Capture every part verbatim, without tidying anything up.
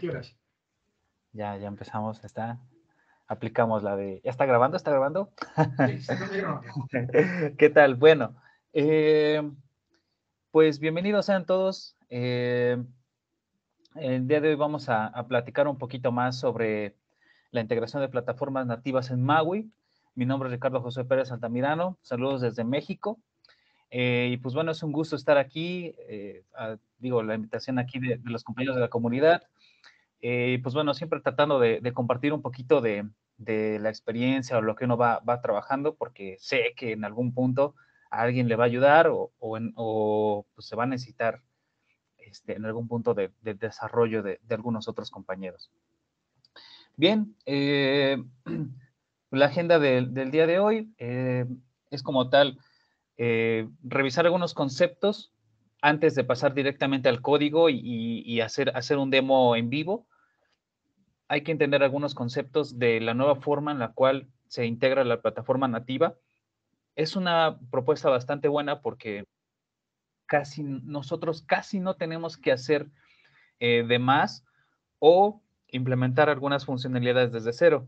quieras. Ya, ya empezamos, está, aplicamos la de, ¿ya está grabando? ¿Está grabando? Sí, sí, estoy grabando. ¿Qué tal? Bueno, eh, pues bienvenidos sean todos. Eh, el día de hoy vamos a, a platicar un poquito más sobre la integración de plataformas nativas en MAUI. Mi nombre es Ricardo José Pérez Altamirano, saludos desde México. Eh, y pues bueno, es un gusto estar aquí, eh, a, digo, la invitación aquí de, de los compañeros de la comunidad. Eh, pues bueno, siempre tratando de, de compartir un poquito de, de, la experiencia o lo que uno va, va, trabajando, porque sé que en algún punto a alguien le va a ayudar o, o, en, o pues se va a necesitar este, en algún punto de, de desarrollo de, de, algunos otros compañeros. Bien, eh, la agenda de, del día de hoy eh, es como tal, eh, revisar algunos conceptos antes de pasar directamente al código y, y, y hacer, hacer un demo en vivo. Hay que entender algunos conceptos de la nueva forma en la cual se integra la plataforma nativa. Es una propuesta bastante buena porque casi, nosotros casi no tenemos que hacer eh, de más o implementar algunas funcionalidades desde cero.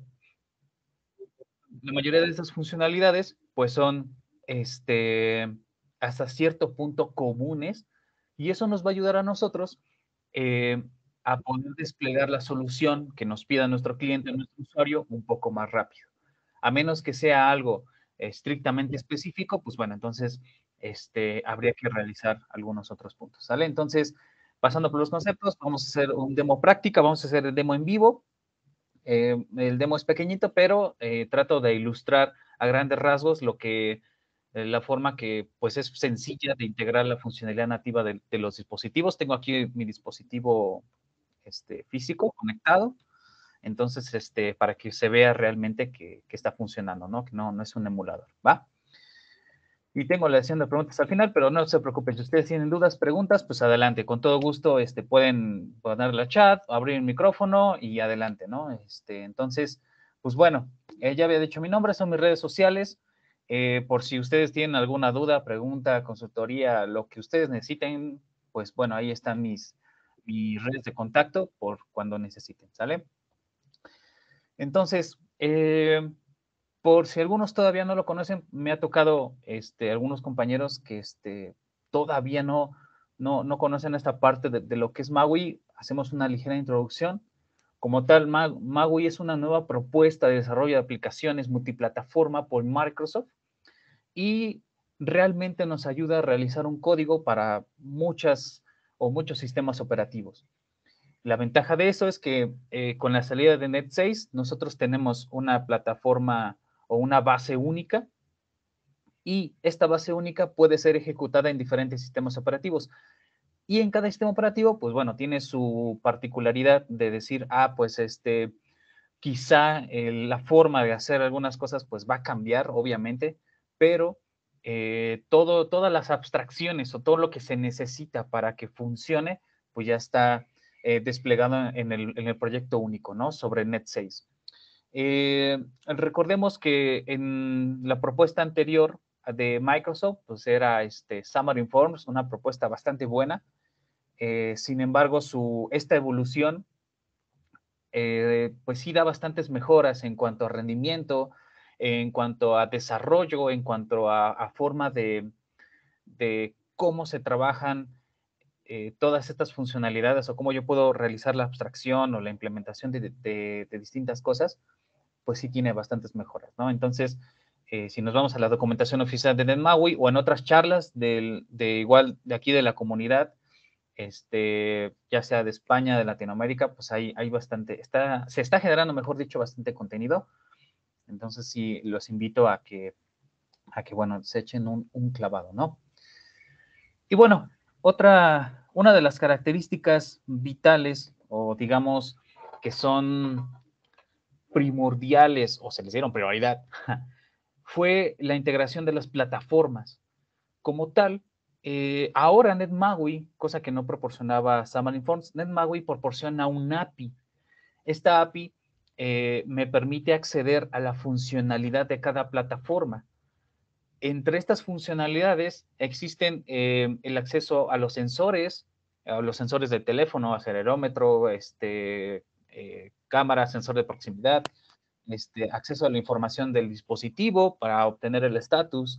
La mayoría de esas funcionalidades pues son este, hasta cierto punto comunes y eso nos va a ayudar a nosotros eh, a poder desplegar la solución que nos pida nuestro cliente, nuestro usuario, un poco más rápido. A menos que sea algo estrictamente específico, pues bueno, entonces este, habría que realizar algunos otros puntos, ¿sale? Entonces, pasando por los conceptos, vamos a hacer un demo práctica, vamos a hacer el demo en vivo. Eh, el demo es pequeñito, pero eh, trato de ilustrar a grandes rasgos lo que eh, la forma que pues es sencilla de integrar la funcionalidad nativa de, de los dispositivos. Tengo aquí mi dispositivo este, físico conectado, entonces este, para que se vea realmente que, que está funcionando, ¿no? Que no, no es un emulador, ¿va? Y tengo la sesión de preguntas al final, pero no se preocupen, si ustedes tienen dudas, preguntas, pues adelante, con todo gusto este, pueden ponerle a chat, abrir el micrófono y adelante, ¿no? Este, entonces, pues bueno, eh, ya había dicho mi nombre, son mis redes sociales, eh, por si ustedes tienen alguna duda, pregunta, consultoría, lo que ustedes necesiten, pues bueno, ahí están mis, mis redes de contacto por cuando necesiten, ¿sale? Entonces, eh, por si algunos todavía no lo conocen, me ha tocado este, algunos compañeros que este, todavía no, no, no conocen esta parte de, de, lo que es MAUI. Hacemos una ligera introducción. Como tal, MAUI es una nueva propuesta de desarrollo de aplicaciones multiplataforma por Microsoft y realmente nos ayuda a realizar un código para muchas o muchos sistemas operativos. La ventaja de eso es que eh, con la salida de Net seis, nosotros tenemos una plataforma o una base única y esta base única puede ser ejecutada en diferentes sistemas operativos. Y en cada sistema operativo, pues bueno, tiene su particularidad de decir, ah, pues este, quizá eh, la forma de hacer algunas cosas pues va a cambiar, obviamente, pero eh, todo, todas las abstracciones o todo lo que se necesita para que funcione, pues ya está eh, desplegado en el, en el proyecto único, ¿no? Sobre Net seis. Eh, recordemos que en la propuesta anterior de Microsoft, pues era este Xamarin Forms, una propuesta bastante buena. Eh, sin embargo, su, esta evolución, eh, pues sí da bastantes mejoras en cuanto a rendimiento, en cuanto a desarrollo, en cuanto a, a forma de, de, cómo se trabajan eh, todas estas funcionalidades o cómo yo puedo realizar la abstracción o la implementación de, de, de distintas cosas, pues sí tiene bastantes mejoras, ¿no? Entonces, eh, si nos vamos a la documentación oficial de NetMAUI o en otras charlas del, de igual de aquí de la comunidad, este, ya sea de España, de Latinoamérica, pues hay, hay bastante, está, se está generando, mejor dicho, bastante contenido. Entonces sí, los invito a que, a que bueno, se echen un, un clavado, ¿no? Y bueno, otra, una de las características vitales o digamos que son primordiales o se les dieron prioridad fue la integración de las plataformas. Como tal, eh, ahora NetMAUI, cosa que no proporcionaba Xamarin Forms, NetMAUI proporciona un A P I. Esta A P I eh, me permite acceder a la funcionalidad de cada plataforma. Entre estas funcionalidades existen eh, el acceso a los sensores, eh, los sensores del teléfono, acelerómetro, este, eh, cámara, sensor de proximidad, este, acceso a la información del dispositivo para obtener el estatus,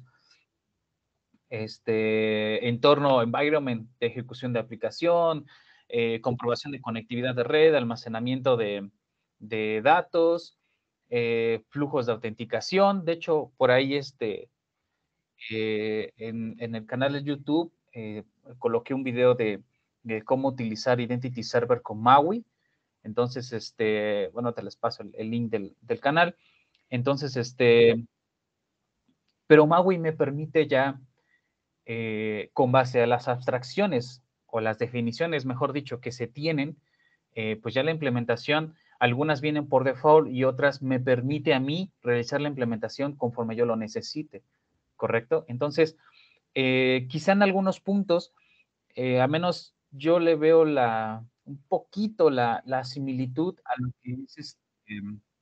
este, entorno, environment de ejecución de aplicación, eh, comprobación de conectividad de red, almacenamiento de, de datos, eh, flujos de autenticación. De hecho, por ahí este, eh, en, en, el canal de YouTube eh, coloqué un video de, de, cómo utilizar Identity Server con MAUI. Entonces, este, bueno, te les paso el, el link del, del canal. Entonces, este, pero MAUI me permite ya, eh, con base a las abstracciones o las definiciones, mejor dicho, que se tienen, eh, pues ya la implementación, algunas vienen por default y otras me permite a mí realizar la implementación conforme yo lo necesite, ¿correcto? Entonces, eh, quizá en algunos puntos, eh, a menos yo le veo la, un poquito la, la similitud a lo que es este,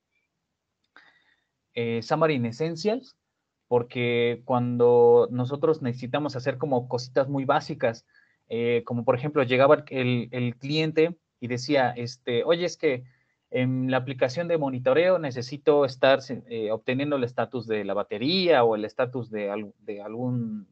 eh, Xamarin Essentials, porque cuando nosotros necesitamos hacer como cositas muy básicas, eh, como por ejemplo llegaba el, el, cliente y decía, este, oye, es que en la aplicación de monitoreo necesito estar eh, obteniendo el estatus de la batería o el estatus de, de algún,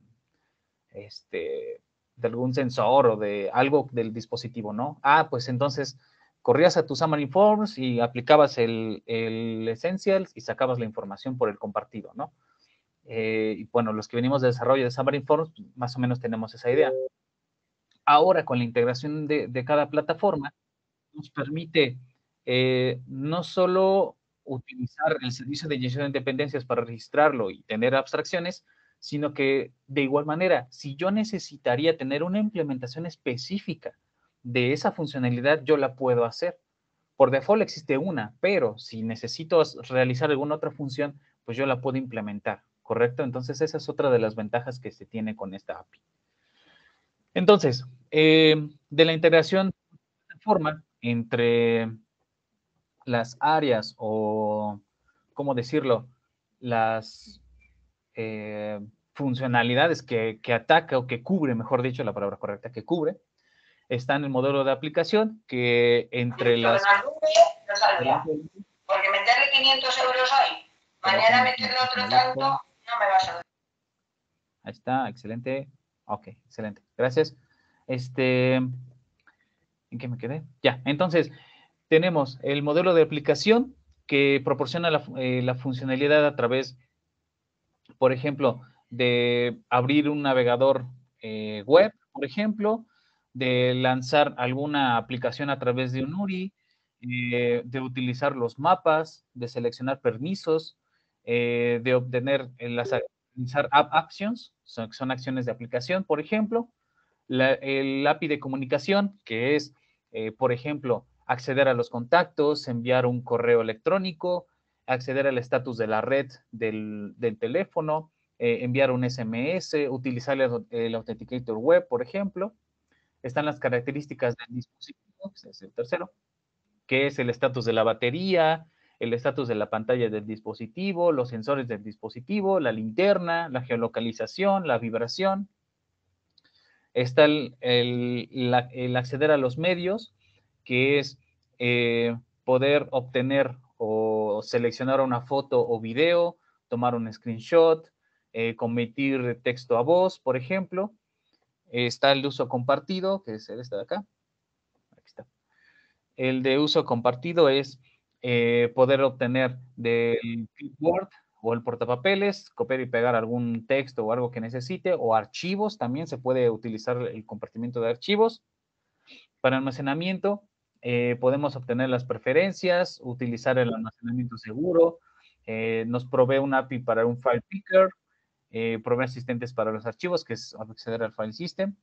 este, de algún sensor o de algo del dispositivo, ¿no? Ah, pues entonces corrías a tu Xamarin Forms y aplicabas el, el Essentials y sacabas la información por el compartido, ¿no? Eh, y bueno, los que venimos de desarrollo de Xamarin Forms, más o menos tenemos esa idea. Ahora, con la integración de, de cada plataforma, nos permite eh, no solo utilizar el servicio de inyección de dependencias para registrarlo y tener abstracciones, sino que de igual manera, si yo necesitaría tener una implementación específica de esa funcionalidad, yo la puedo hacer. Por default existe una, pero si necesito realizar alguna otra función, pues yo la puedo implementar, ¿correcto? Entonces esa es otra de las ventajas que se tiene con esta A P I. Entonces, eh, de la integración de forma entre las áreas o, ¿cómo decirlo? Las eh, funcionalidades que, que ataca o que cubre, mejor dicho, la palabra correcta, que cubre, está en el modelo de aplicación que entre las... Porque meterle quinientos euros hoy, mañana meterle otro tanto, no me vas a dar. Ahí está, excelente. Ok, excelente. Gracias. Este, ¿en qué me quedé? Ya, entonces, tenemos el modelo de aplicación que proporciona la, eh, la funcionalidad a través, por ejemplo, de abrir un navegador eh, web, por ejemplo, de lanzar alguna aplicación a través de un U R I, eh, de utilizar los mapas, de seleccionar permisos, eh, de obtener las utilizar app actions, son, son acciones de aplicación, por ejemplo, la, el A P I de comunicación, que es, eh, por ejemplo, acceder a los contactos, enviar un correo electrónico, acceder al estatus de la red del, del teléfono, eh, enviar un S M S, utilizar el, el Authenticator web, por ejemplo. Están las características del dispositivo, que es el tercero, que es el estatus de la batería, el estatus de la pantalla del dispositivo, los sensores del dispositivo, la linterna, la geolocalización, la vibración. Está el, el, la, el acceder a los medios, que es eh, poder obtener o seleccionar una foto o video, tomar un screenshot, eh, convertir texto a voz, por ejemplo. Eh, está el de uso compartido, que es este de acá. Aquí está. El de uso compartido es eh, poder obtener del clipboard o el portapapeles, copiar y pegar algún texto o algo que necesite, o archivos, también se puede utilizar el compartimiento de archivos. Para almacenamiento, eh, podemos obtener las preferencias, utilizar el almacenamiento seguro, eh, nos provee un A P I para un file picker, eh, provee asistentes para los archivos, que es acceder al file system.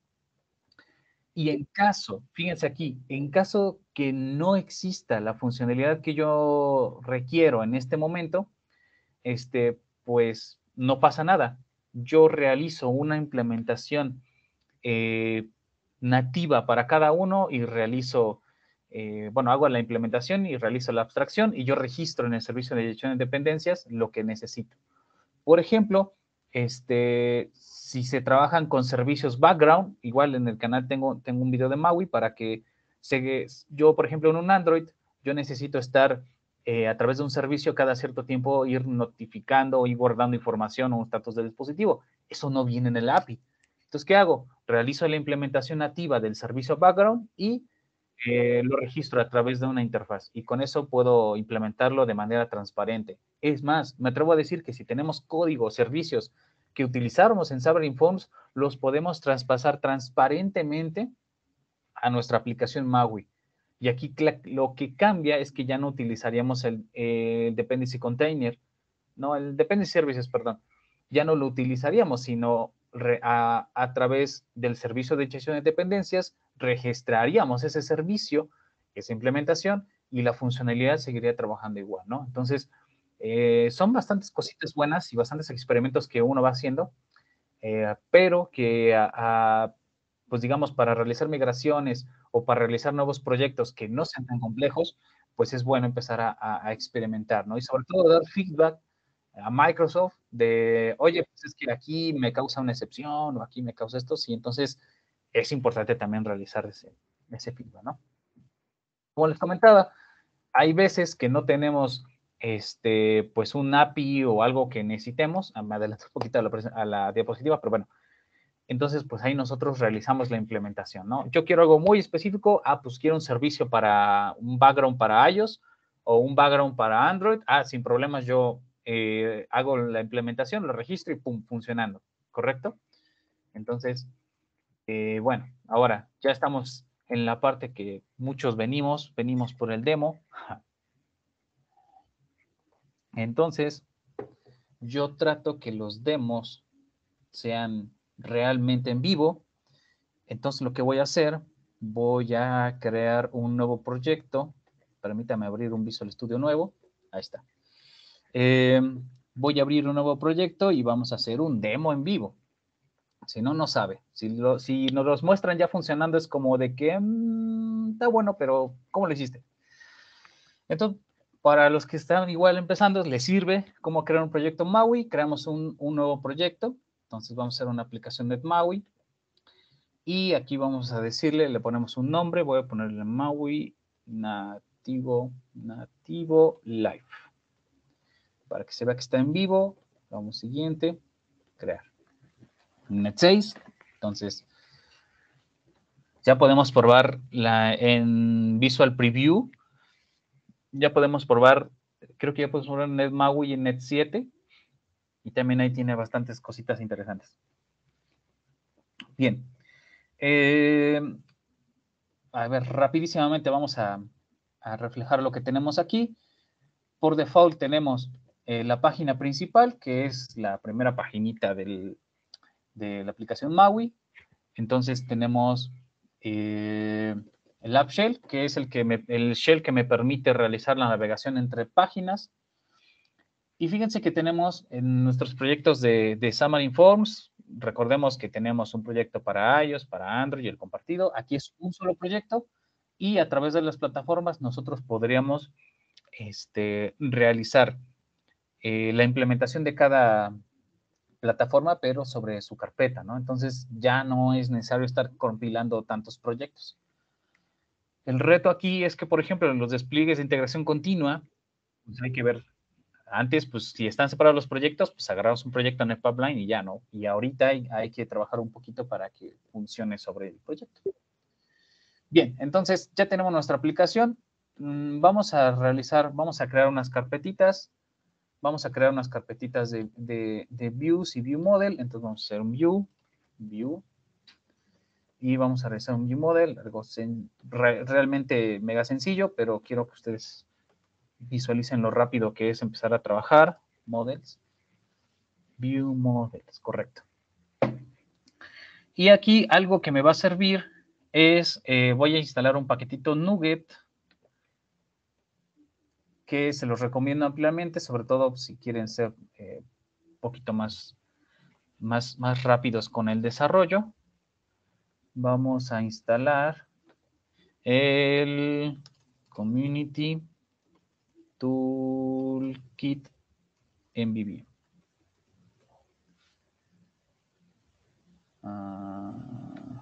Y en caso, fíjense aquí, en caso que no exista la funcionalidad que yo requiero en este momento, este, pues no pasa nada. Yo realizo una implementación eh, nativa para cada uno y realizo, eh, bueno, hago la implementación y realizo la abstracción y yo registro en el servicio de gestión de dependencias lo que necesito. Por ejemplo, Este, si se trabajan con servicios background, igual en el canal tengo, tengo un video de MAUI para que se, yo, por ejemplo, en un Android, yo necesito estar eh, a través de un servicio cada cierto tiempo ir notificando o ir guardando información o un estatus del dispositivo. Eso no viene en el A P I. Entonces, ¿qué hago? Realizo la implementación nativa del servicio background y eh, lo registro a través de una interfaz y con eso puedo implementarlo de manera transparente. Es más, me atrevo a decir que si tenemos código, servicios que utilizáramos en Xamarin Forms, los podemos traspasar transparentemente a nuestra aplicación MAUI. Y aquí lo que cambia es que ya no utilizaríamos el eh, Dependency Container, no, el Dependency Services, perdón. Ya no lo utilizaríamos, sino re, a, a través del servicio de inyección de dependencias, registraríamos ese servicio, esa implementación, y la funcionalidad seguiría trabajando igual, ¿no? Entonces, eh, son bastantes cositas buenas y bastantes experimentos que uno va haciendo, eh, pero que, a, a, pues digamos, para realizar migraciones o para realizar nuevos proyectos que no sean tan complejos, pues es bueno empezar a, a, a experimentar, ¿no? Y sobre todo dar feedback a Microsoft de, oye, pues es que aquí me causa una excepción o aquí me causa esto, sí, entonces es importante también realizar ese, ese feedback, ¿no? Como les comentaba, hay veces que no tenemos este, pues un A P I o algo que necesitemos, me adelanto un poquito a la, a la diapositiva, pero bueno, entonces pues ahí nosotros realizamos la implementación, ¿no? Yo quiero algo muy específico, ah, pues quiero un servicio para un background para iOS o un background para Android, ah, sin problemas yo eh, hago la implementación, lo registro y pum, funcionando, ¿correcto? Entonces, eh, bueno, ahora ya estamos en la parte que muchos venimos, venimos por el demo. Entonces, yo trato que los demos sean realmente en vivo. Entonces, lo que voy a hacer, voy a crear un nuevo proyecto. Permítame abrir un Visual Studio nuevo. Ahí está. Eh, voy a abrir un nuevo proyecto y vamos a hacer un demo en vivo. Si no, no sabe. Si, lo, si nos los muestran ya funcionando, es como de que mmm, está bueno, pero ¿cómo lo hiciste? Entonces, para los que están igual empezando, les sirve cómo crear un proyecto MAUI. Creamos un, un nuevo proyecto. Entonces, vamos a hacer una aplicación de MAUI. Y aquí vamos a decirle, le ponemos un nombre. Voy a ponerle MAUI Nativo, Nativo Live. Para que se vea que está en vivo. Vamos siguiente. Crear. Net seis. Entonces, ya podemos probar la, en Visual Preview. Ya podemos probar, creo que ya podemos probar Net MAUI en Net siete. Y también ahí tiene bastantes cositas interesantes. Bien. Eh, a ver, rapidísimamente vamos a, a reflejar lo que tenemos aquí. Por default tenemos eh, la página principal, que es la primera paginita del, de la aplicación MAUI. Entonces tenemos eh, el App Shell, que es el, que me, el shell que me permite realizar la navegación entre páginas. Y fíjense que tenemos en nuestros proyectos de, de Xamarin Forms, recordemos que tenemos un proyecto para iOS, para Android y el compartido. Aquí es un solo proyecto y a través de las plataformas nosotros podríamos este, realizar eh, la implementación de cada plataforma, pero sobre su carpeta, ¿no? Entonces ya no es necesario estar compilando tantos proyectos. El reto aquí es que, por ejemplo, en los despliegues de integración continua, pues hay que ver, antes, pues si están separados los proyectos, pues agarramos un proyecto en el pipeline y ya, ¿no? Y ahorita hay, hay que trabajar un poquito para que funcione sobre el proyecto. Bien, entonces ya tenemos nuestra aplicación. Vamos a realizar, vamos a crear unas carpetitas. Vamos a crear unas carpetitas de, de, de views y view model. Entonces vamos a hacer un view, view. Y vamos a realizar un view model, algo sen, re, realmente mega sencillo, pero quiero que ustedes visualicen lo rápido que es empezar a trabajar. Models. View models, correcto. Y aquí algo que me va a servir es, eh, voy a instalar un paquetito NuGet, que se los recomiendo ampliamente, sobre todo si quieren ser eh, un poquito más, más, más rápidos con el desarrollo. Vamos a instalar el Community Toolkit M V V. Uh,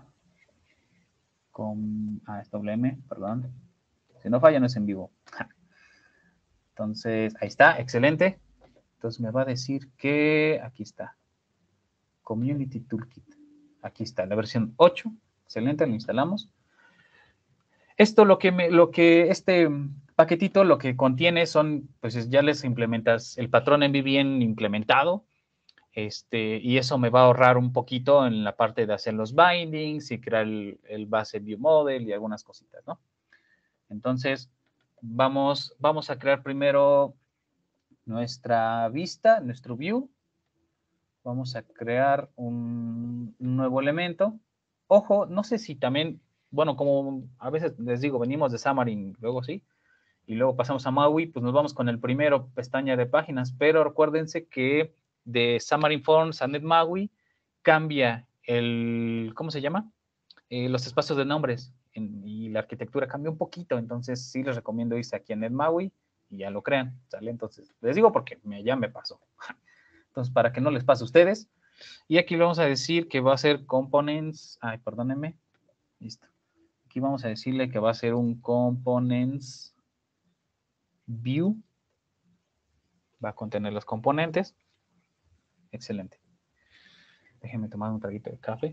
con, ah, es doble M, perdón. Si no falla, no es en vivo. Entonces, ahí está, excelente. Entonces me va a decir que aquí está. Community Toolkit. Aquí está, la versión ocho. Excelente, lo instalamos. Esto lo que, me, lo que este paquetito lo que contiene son, pues ya les implementas el patrón M V V M implementado. Este, y eso me va a ahorrar un poquito en la parte de hacer los bindings y crear el, el base view model y algunas cositas, ¿no? Entonces, vamos, vamos a crear primero nuestra vista, nuestro view. Vamos a crear un, un nuevo elemento. Ojo, no sé si también, bueno, como a veces les digo, venimos de Xamarin, luego sí, y luego pasamos a Maui, pues nos vamos con el primero pestaña de páginas, pero recuérdense que de Xamarin Forms a NetMaui cambia el, ¿cómo se llama? Eh, los espacios de nombres en, y la arquitectura cambia un poquito, entonces sí les recomiendo irse aquí a NetMaui y ya lo crean, ¿sale? Entonces, les digo porque me, ya me pasó. Entonces, para que no les pase a ustedes. Y aquí vamos a decir que va a ser components, ay, perdónenme, listo. Aquí vamos a decirle que va a ser un components view, va a contener los componentes. Excelente. Déjenme tomar un traguito de café.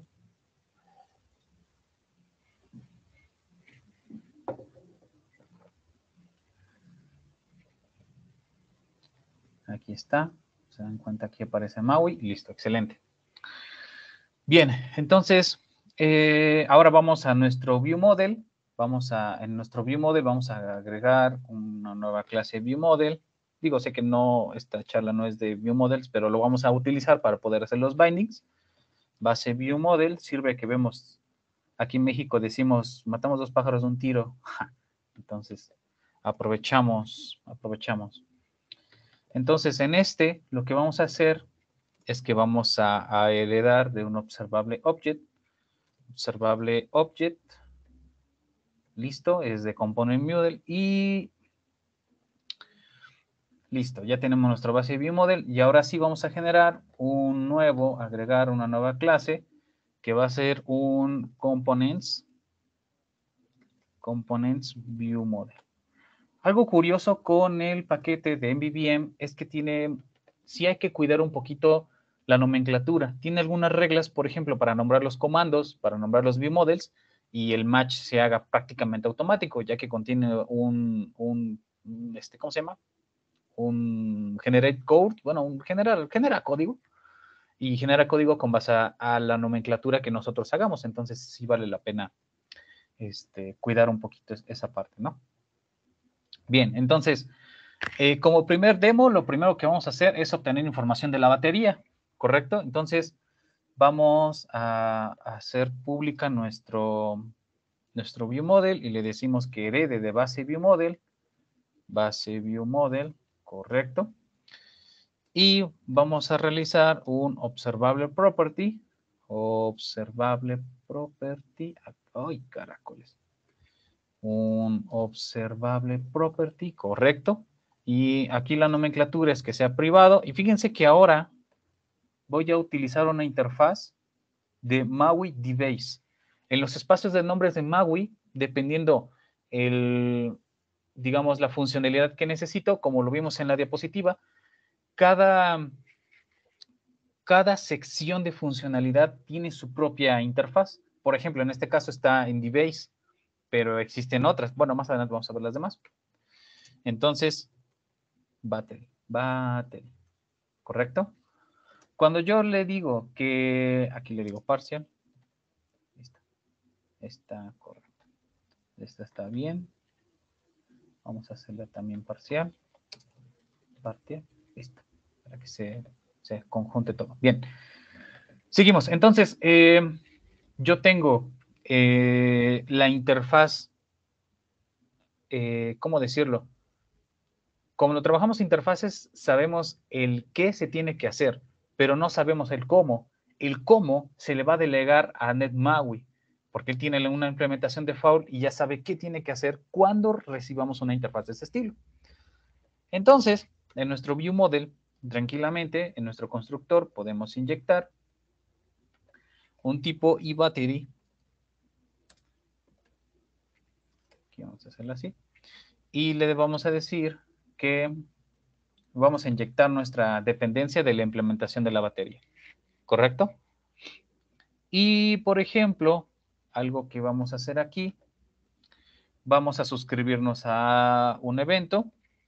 Aquí está. Se dan cuenta que aparece Maui. Listo, excelente. Bien, entonces, eh, ahora vamos a nuestro view model. Vamos a, en nuestro view model vamos a agregar una nueva clase view model. Digo, sé que no, esta charla no es de view models, pero lo vamos a utilizar para poder hacer los bindings. Base view model sirve que vemos, aquí en México decimos, matamos dos pájaros de un tiro. Entonces, aprovechamos, aprovechamos. Entonces, en este, lo que vamos a hacer es que vamos a, a heredar de un observable object. Observable object. Listo, es de component model y listo, ya tenemos nuestra base view model y ahora sí vamos a generar un nuevo, agregar una nueva clase que va a ser un components, components view model. Algo curioso con el paquete de M V V M es que tiene, sí hay que cuidar un poquito la nomenclatura. Tiene algunas reglas, por ejemplo, para nombrar los comandos, para nombrar los view models, y el match se haga prácticamente automático, ya que contiene un, un este, ¿cómo se llama? Un generate code, bueno, un general, genera código, y genera código con base a, a la nomenclatura que nosotros hagamos. Entonces, sí vale la pena este, cuidar un poquito esa parte, ¿no? Bien, entonces, eh, como primer demo, lo primero que vamos a hacer es obtener información de la batería, ¿correcto? Entonces, vamos a, a hacer pública nuestro, nuestro view model y le decimos que herede de base view model, base view model, correcto. Y vamos a realizar un observable property, observable property, ay, caracoles, un observable property, correcto. Y aquí la nomenclatura es que sea privado. Y fíjense que ahora voy a utilizar una interfaz de Maui DBase. En los espacios de nombres de Maui, dependiendo el, digamos, la funcionalidad que necesito, como lo vimos en la diapositiva, cada, cada sección de funcionalidad tiene su propia interfaz. Por ejemplo, en este caso está en DBase, pero existen otras. Bueno, más adelante vamos a ver las demás. Entonces, battery, battery, ¿correcto? Cuando yo le digo que, aquí le digo parcial, listo, está correcto. Esta está bien. Vamos a hacerla también parcial. Parcial, listo, para que se, se conjunte todo. Bien, seguimos. Entonces, eh, yo tengo eh, la interfaz, eh, ¿cómo decirlo? Como lo trabajamos interfaces, sabemos el qué se tiene que hacer, pero no sabemos el cómo. El cómo se le va a delegar a NetMaui, porque él tiene una implementación de default y ya sabe qué tiene que hacer cuando recibamos una interfaz de este estilo. Entonces, en nuestro view model, tranquilamente, en nuestro constructor, podemos inyectar un tipo eBattery. Aquí vamos a hacerlo así. Y le vamos a decir que vamos a inyectar nuestra dependencia de la implementación de la batería. ¿Correcto? Y, por ejemplo, algo que vamos a hacer aquí, vamos a suscribirnos a un evento.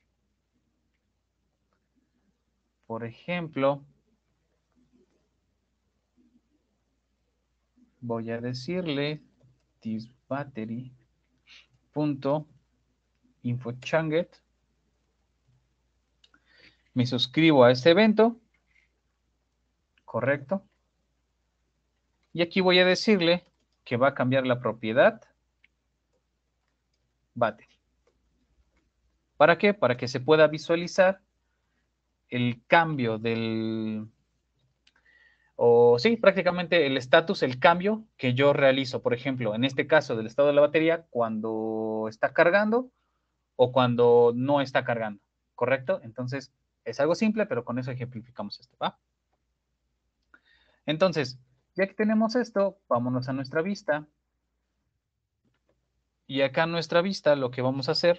Por ejemplo, voy a decirle thisbattery.infochunget. Me suscribo a este evento. Correcto. Y aquí voy a decirle que va a cambiar la propiedad battery. ¿Para qué? Para que se pueda visualizar el cambio del, o sí, prácticamente el estatus, el cambio que yo realizo, por ejemplo, en este caso del estado de la batería, cuando está cargando o cuando no está cargando, ¿correcto? Entonces, es algo simple, pero con eso ejemplificamos esto, ¿va? Entonces, ya que tenemos esto, vámonos a nuestra vista. Y acá en nuestra vista lo que vamos a hacer,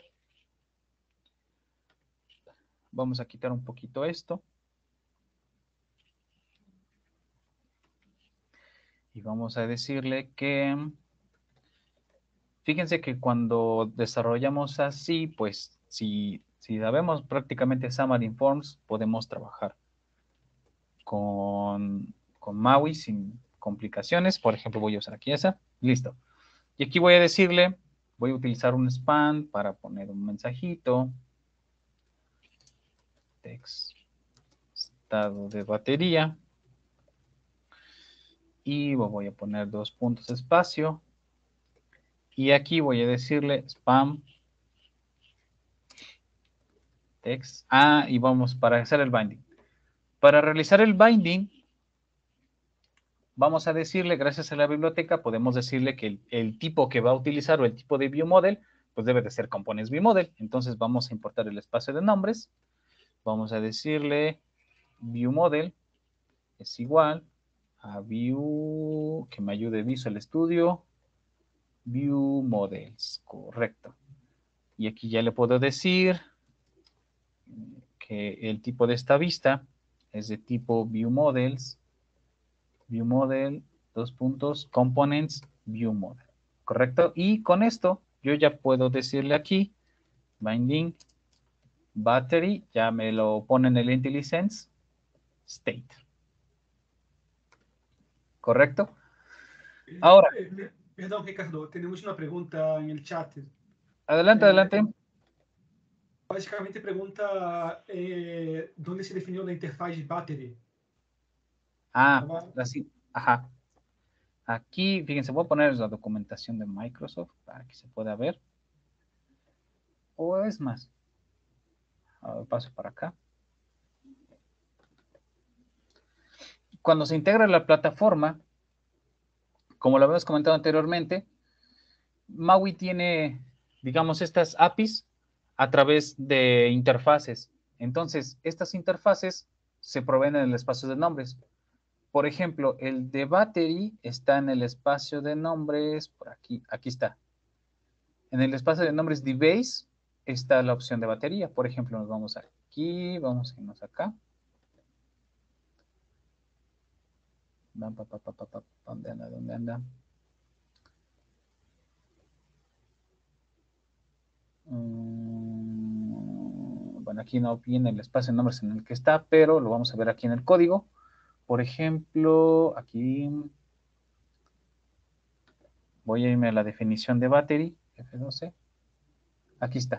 vamos a quitar un poquito esto. Y vamos a decirle que, fíjense que cuando desarrollamos así, pues si, si sabemos prácticamente Xamarin Forms, podemos trabajar con, con MAUI sin complicaciones. Por ejemplo, voy a usar aquí esa. Listo. Y aquí voy a decirle, voy a utilizar un span para poner un mensajito. Text, estado de batería. Y voy a poner dos puntos espacio. Y aquí voy a decirle spam text. Ah, y vamos para hacer el binding. Para realizar el binding, vamos a decirle, gracias a la biblioteca, podemos decirle que el, el tipo que va a utilizar o el tipo de viewModel, pues debe de ser components viewModel. Entonces vamos a importar el espacio de nombres. Vamos a decirle viewModel es igual a view, que me ayude Visual Studio, viewModels, correcto. Y aquí ya le puedo decir que el tipo de esta vista es de tipo viewModels, viewModel, dos puntos, components, viewModel, ¿correcto? Y con esto yo ya puedo decirle aquí, binding, battery, ya me lo pone en el IntelliSense, state. ¿Correcto? Ahora. Eh, Perdón, Ricardo, tenemos una pregunta en el chat. Adelante, Eh, adelante. Básicamente pregunta eh, dónde se definió la interfaz battery. Ah, así, ajá. Aquí, fíjense, voy a poner la documentación de Microsoft para que se pueda ver. O es más, a ver, paso para acá. Cuando se integra la plataforma, como lo habíamos comentado anteriormente, MAUI tiene, digamos, estas A P Is a través de interfaces. Entonces, estas interfaces se proveen en el espacio de nombres. Por ejemplo, el de battery está en el espacio de nombres, por aquí, aquí está. En el espacio de nombres device está la opción de batería. Por ejemplo, nos vamos aquí, vamos a irnos acá. ¿Dónde anda? ¿Dónde anda? Bueno, aquí no viene el espacio de nombres en el que está, pero lo vamos a ver aquí en el código. Por ejemplo, aquí voy a irme a la definición de battery, F doce. Aquí está.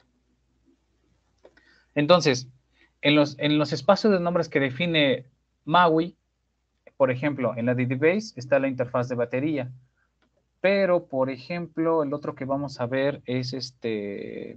Entonces, en los, en los espacios de nombres que define MAUI, por ejemplo, en la de device está la interfaz de batería. Pero, por ejemplo, el otro que vamos a ver es este...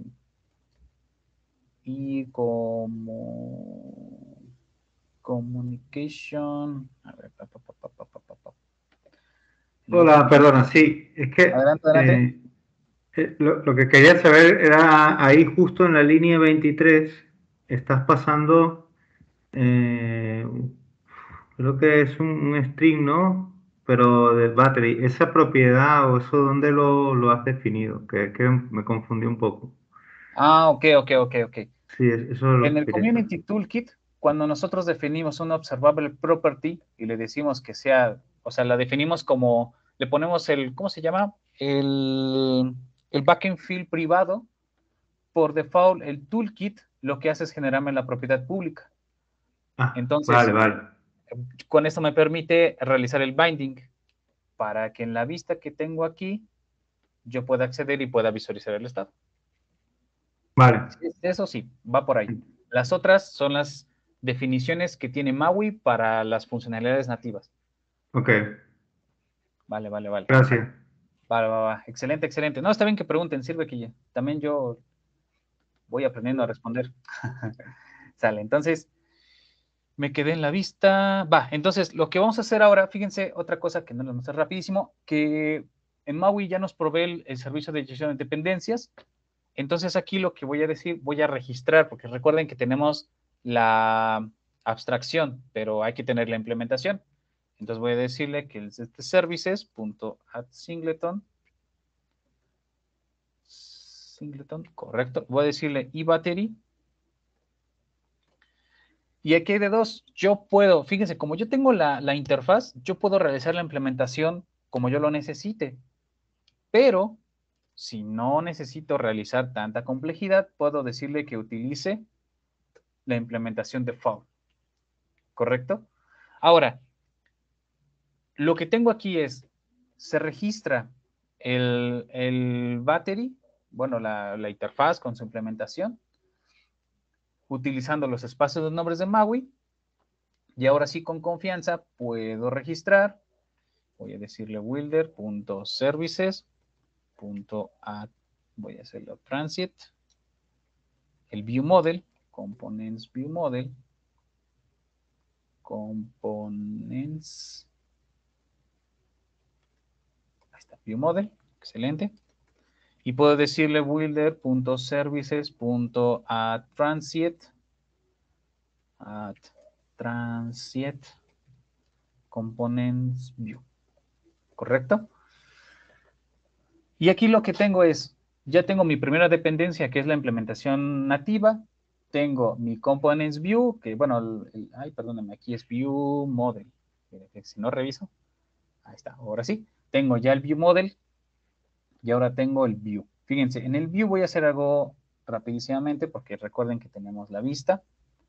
Y como... Communication... A ver, pa, pa, pa, pa, pa, pa, pa. Hola, Otro... perdona, sí, es que Adelante, adelante. eh, eh, lo, lo que quería saber era ahí justo en la línea veintitrés, estás pasando, eh, creo que es un, un string, ¿no? pero del battery, ¿esa propiedad o eso dónde lo, lo has definido? Que, que me confundí un poco. Ah, ok, ok, ok, ok. Sí, es- eso es lo En que el quería saber. Community Toolkit, cuando nosotros definimos un observable property y le decimos que sea, o sea, la definimos como, le ponemos el, ¿cómo se llama? El, el backend field privado. Por default, el toolkit lo que hace es generarme la propiedad pública. Ah, vale, Entonces, vale. con esto me permite realizar el binding para que en la vista que tengo aquí yo pueda acceder y pueda visualizar el estado. Vale. Eso sí, va por ahí. Las otras son las definiciones que tiene MAUI para las funcionalidades nativas. Ok, Vale, vale, vale. gracias. Vale, va, va. Excelente, excelente. No, está bien que pregunten, sirve que ya. También yo voy aprendiendo a responder. Sale, entonces me quedé en la vista. Va, entonces lo que vamos a hacer ahora, fíjense, otra cosa que no lo vamos a hacer rapidísimo, que en MAUI ya nos provee el, el servicio de gestión de dependencias. Entonces aquí lo que voy a decir, voy a registrar, porque recuerden que tenemos la abstracción, pero hay que tener la implementación. Entonces voy a decirle que es este services.addSingleton. Singleton, correcto. Voy a decirle eBattery. Y aquí hay de dos. Yo puedo, fíjense, como yo tengo la, la interfaz, yo puedo realizar la implementación como yo lo necesite. Pero si no necesito realizar tanta complejidad, puedo decirle que utilice la implementación default. ¿Correcto? Ahora, lo que tengo aquí es, se registra el, el battery, bueno, la, la interfaz con su implementación, utilizando los espacios de nombres de MAUI, y ahora sí con confianza puedo registrar, voy a decirle wilder.services.add, voy a hacerlo transit, el view model, components view model, components, ahí está, view model, excelente. Y puedo decirle builder.services.addTransit, add transit components view. ¿Correcto? Y aquí lo que tengo es, ya tengo mi primera dependencia, que es la implementación nativa. Tengo mi components view, que bueno, el, el, ay, perdóname, aquí es view model. Si no reviso, ahí está, ahora sí. Tengo ya el view model y ahora tengo el view. Fíjense, en el view voy a hacer algo rapidísimamente porque recuerden que tenemos la vista.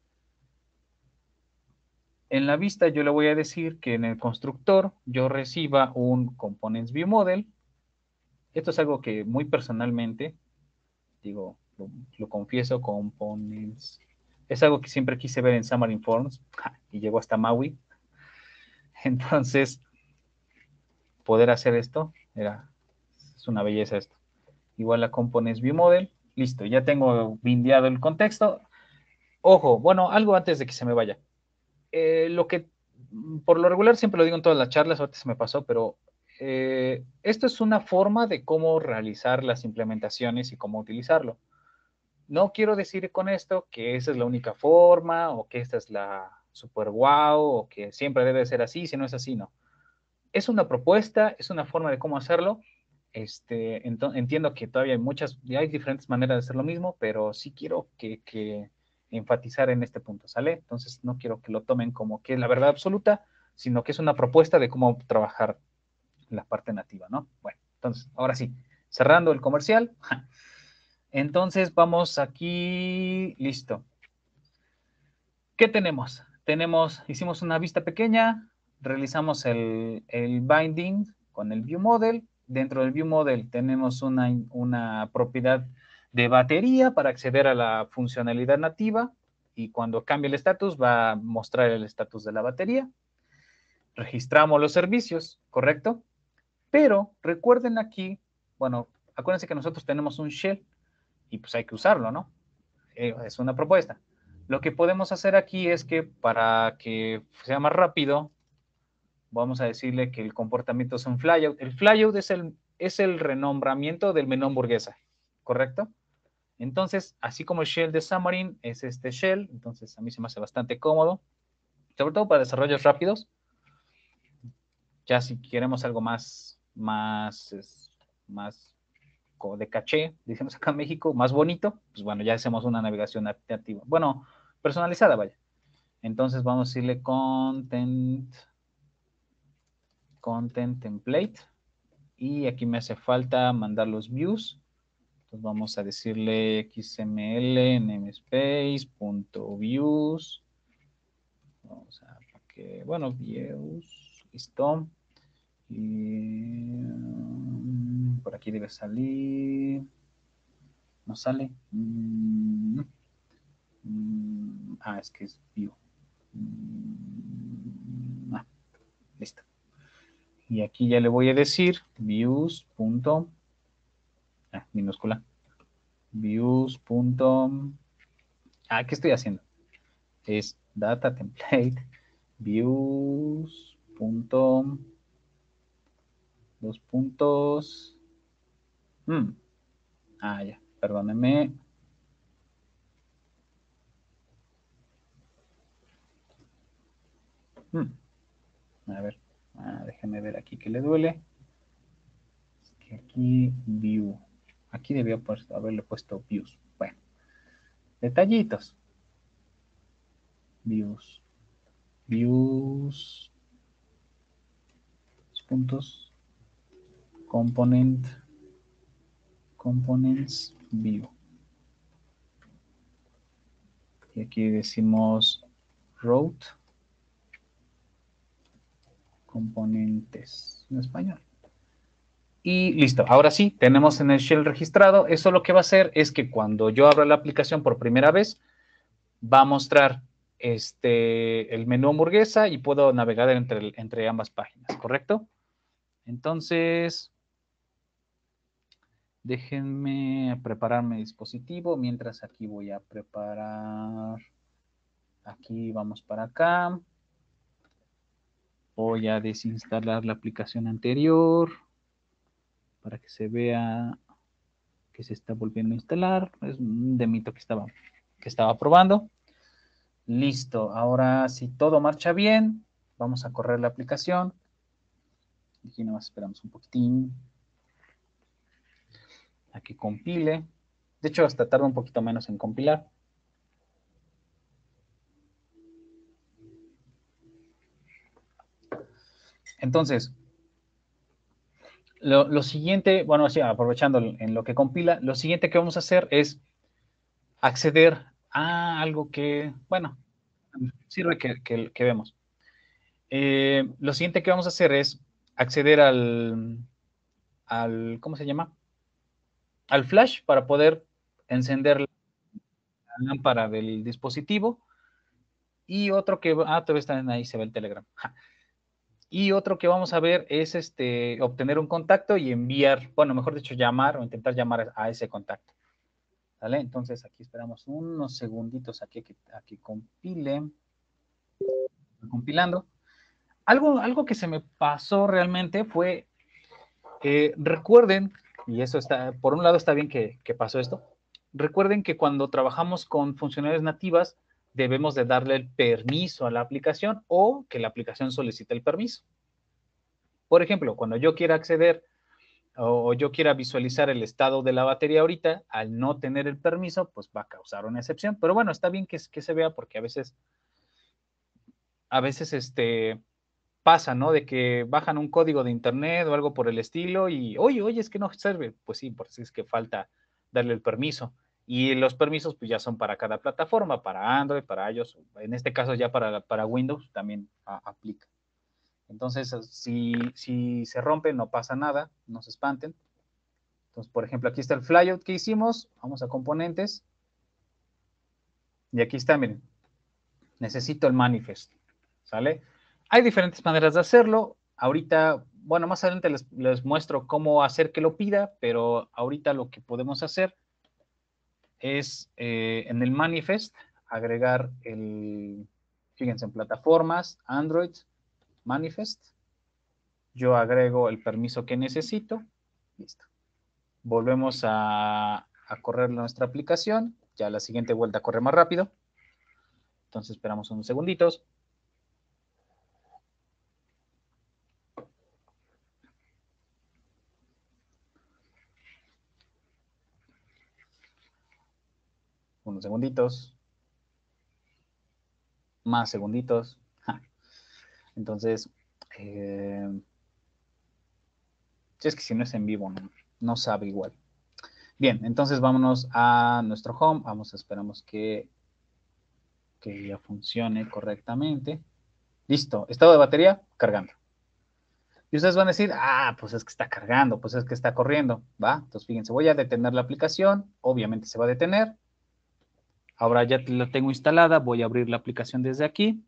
En la vista yo le voy a decir que en el constructor yo reciba un components view model. Esto es algo que muy personalmente, digo, lo, lo confieso, components. Es algo que siempre quise ver en Xamarin Forms y llegó hasta MAUI. Entonces, poder hacer esto era, es una belleza esto. Igual a components view model. Listo, ya tengo bindeado el contexto. Ojo, bueno, algo antes de que se me vaya. Eh, lo que por lo regular siempre lo digo en todas las charlas, ahorita se me pasó, pero eh, esto es una forma de cómo realizar las implementaciones y cómo utilizarlo. No quiero decir con esto que esa es la única forma o que esta es la super wow o que siempre debe ser así, si no es así, no. Es una propuesta, es una forma de cómo hacerlo. Este, entiendo que todavía hay muchas, hay diferentes maneras de hacer lo mismo, pero sí quiero que, que enfatizar en este punto, ¿sale? Entonces no quiero que lo tomen como que es la verdad absoluta, sino que es una propuesta de cómo trabajar la parte nativa, ¿no? Bueno, entonces, ahora sí, cerrando el comercial. Entonces vamos aquí, listo. ¿Qué tenemos? Tenemos, hicimos una vista pequeña, realizamos el, el binding con el view model. Dentro del view model tenemos una, una propiedad de batería para acceder a la funcionalidad nativa y cuando cambie el estatus va a mostrar el estatus de la batería. Registramos los servicios, ¿correcto? Pero recuerden aquí, bueno, acuérdense que nosotros tenemos un shell y pues hay que usarlo, ¿no? Eh, es una propuesta. Lo que podemos hacer aquí es que para que sea más rápido, vamos a decirle que el comportamiento es un flyout. El flyout es el, es el renombramiento del menú hamburguesa, ¿correcto? Entonces, así como el shell de Xamarin es este shell, entonces a mí se me hace bastante cómodo, sobre todo para desarrollos rápidos. Ya si queremos algo más, más, es, más de caché, decimos acá en México, más bonito, pues bueno, ya hacemos una navegación nativa. Bueno, personalizada, vaya. Entonces vamos a decirle content, content template. Y aquí me hace falta mandar los views. Entonces vamos a decirle xml namespace.views. Vamos a, que, bueno, views, listo. Y por aquí debe salir. No sale. Mm, mm, ah, es que es view. Mm, ah, listo. Y aquí ya le voy a decir views. Ah, minúscula. Views. Ah, ¿qué estoy haciendo? Es data template. Views. Dos puntos. Mm. Ah, ya, perdónenme. Mm. A ver, ah, déjenme ver aquí que le duele. Es que aquí, view. Aquí debía haberle puesto views. Bueno, detallitos. Views. Views. Dos puntos. Component. Components. View. Y aquí decimos route. Componentes en español. Y listo, ahora sí, tenemos en el shell registrado. Eso lo que va a hacer es que cuando yo abra la aplicación por primera vez, va a mostrar este, el menú hamburguesa y puedo navegar entre, entre ambas páginas, ¿correcto? Entonces, déjenme preparar mi dispositivo. Mientras aquí voy a preparar, aquí vamos para acá. Voy a desinstalar la aplicación anterior para que se vea que se está volviendo a instalar. Es un demito que estaba, que estaba probando. Listo. Ahora, si todo marcha bien, vamos a correr la aplicación. Aquí nomás esperamos un poquitín a que compile. De hecho, hasta tarda un poquito menos en compilar. Entonces, lo, lo siguiente, bueno, así, aprovechando en lo que compila, lo siguiente que vamos a hacer es acceder a algo que, bueno, sirve que, que, que vemos. Eh, lo siguiente que vamos a hacer es acceder al, al, ¿cómo se llama? Al flash para poder encender la lámpara del dispositivo. Y otro que, ah, todavía están ahí, se ve el Telegram. Y otro que vamos a ver es este, obtener un contacto y enviar, bueno, mejor dicho, llamar o intentar llamar a ese contacto. ¿Vale? Entonces aquí esperamos unos segunditos aquí que, a que compile. Compilando. Algo, algo que se me pasó realmente fue, eh, recuerden, y eso está, por un lado está bien que, que pasó esto, recuerden que cuando trabajamos con funcionalidades nativas, debemos de darle el permiso a la aplicación o que la aplicación solicite el permiso. Por ejemplo, cuando yo quiera acceder o, o yo quiera visualizar el estado de la batería ahorita, al no tener el permiso, pues va a causar una excepción. Pero bueno, está bien que, que se vea porque a veces, a veces este, pasa, ¿no? De que bajan un código de internet o algo por el estilo y, oye, oye, es que no sirve. Pues sí, por eso es que falta darle el permiso. Y los permisos pues ya son para cada plataforma, para Android, para iOS, en este caso ya para, para Windows también a, aplica. Entonces, si, si se rompe, no pasa nada, no se espanten. Entonces, por ejemplo, aquí está el flyout que hicimos, vamos a componentes, y aquí está, miren, necesito el manifest, ¿sale? Hay diferentes maneras de hacerlo. Ahorita, bueno, más adelante les, les muestro cómo hacer que lo pida, pero ahorita lo que podemos hacer es eh, en el manifest agregar el, fíjense, en plataformas, Android, manifest. Yo agrego el permiso que necesito. Listo. Volvemos a, a correr nuestra aplicación. Ya la siguiente vuelta corre más rápido. Entonces esperamos unos segunditos. unos segunditos, más segunditos. Ja. Entonces, eh, es que si no es en vivo, no, no sabe igual. Bien, entonces vámonos a nuestro home. Vamos, esperamos que, que ya funcione correctamente. Listo, estado de batería, cargando. Y ustedes van a decir, ah, pues es que está cargando, pues es que está corriendo, ¿va? Entonces, fíjense, voy a detener la aplicación, obviamente se va a detener. Ahora ya la tengo instalada, voy a abrir la aplicación desde aquí.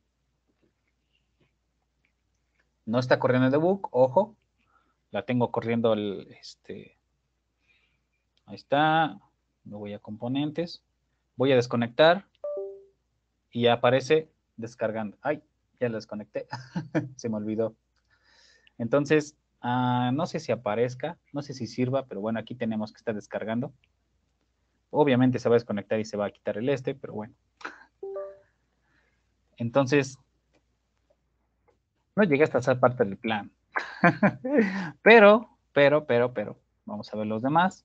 No está corriendo el debug, ojo, la tengo corriendo el, este, ahí está, me voy a componentes, voy a desconectar y ya aparece descargando. Ay, ya la desconecté, se me olvidó. Entonces, uh, no sé si aparezca, no sé si sirva, pero bueno, aquí tenemos que estar descargando. Obviamente se va a desconectar y se va a quitar el este, pero bueno. Entonces, no llegué hasta esa parte del plan. pero, pero, pero, pero, vamos a ver los demás.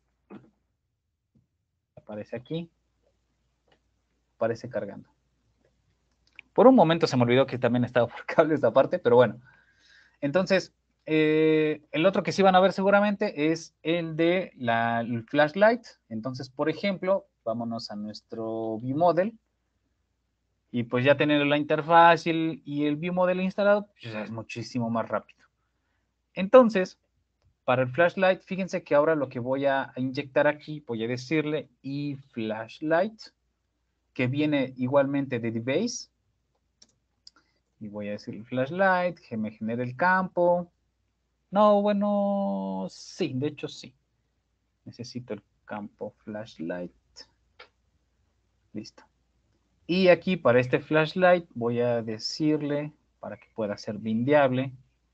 Aparece aquí. Aparece cargando. Por un momento se me olvidó que también estaba por cable esta parte, pero bueno. Entonces, eh, el otro que sí van a ver seguramente es el de la, el flashlight. Entonces, por ejemplo, vámonos a nuestro ViewModel. Y pues ya tener la interfaz y el, y el ViewModel instalado, pues es muchísimo más rápido. Entonces, para el flashlight, fíjense que ahora lo que voy a inyectar aquí, voy a decirle y flashlight, que viene igualmente de DBase. Y voy a decir flashlight, que me genere el campo. No, bueno, sí, de hecho sí. Necesito el campo flashlight. Listo. Y aquí para este flashlight voy a decirle, para que pueda ser bindeable,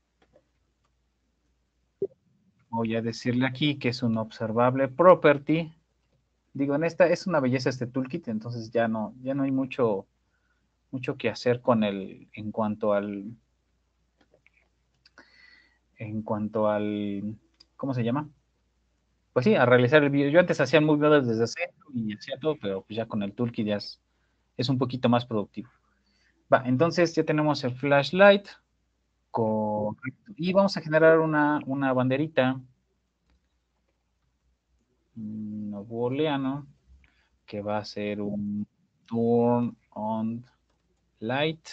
voy a decirle aquí que es un observable property. Digo, en esta es una belleza este toolkit, entonces ya no, ya no hay mucho, mucho que hacer con el, en cuanto al, en cuanto al, ¿cómo se llama? Pues sí, a realizar el video. Yo antes hacía muy videos desde cero y hacía todo, pero pues ya con el toolkit ya es, es un poquito más productivo. Va, entonces ya tenemos el flashlight. Correcto. Y vamos a generar una, una banderita. No booleano, que va a ser un turn on light.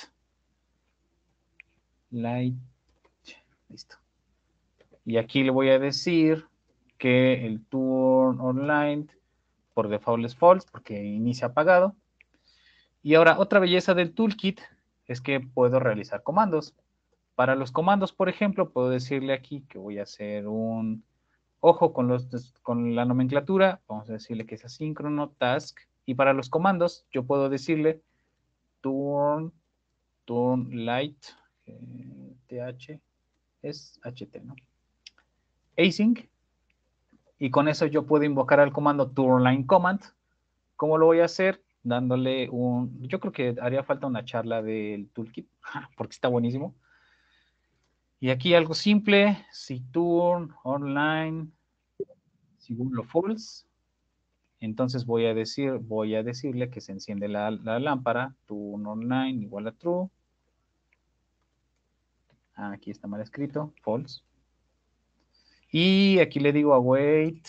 Light. Listo. Y aquí le voy a decir que el turn on light por default es false porque inicia apagado. Y ahora otra belleza del toolkit es que puedo realizar comandos. Para los comandos, por ejemplo, puedo decirle aquí que voy a hacer un ojo con, los, con la nomenclatura. Vamos a decirle que es asíncrono, task. Y para los comandos, yo puedo decirle turn, turn light, eh, th, es ht, ¿no? Async. Y con eso yo puedo invocar al comando turnLine command. ¿Cómo lo voy a hacer? Dándole un... Yo creo que haría falta una charla del toolkit, porque está buenísimo. Y aquí algo simple, si turn online, seguro false, entonces voy a decir, voy a decirle que se enciende la, la lámpara, turn online igual a true. Ah, aquí está mal escrito, false. Y aquí le digo await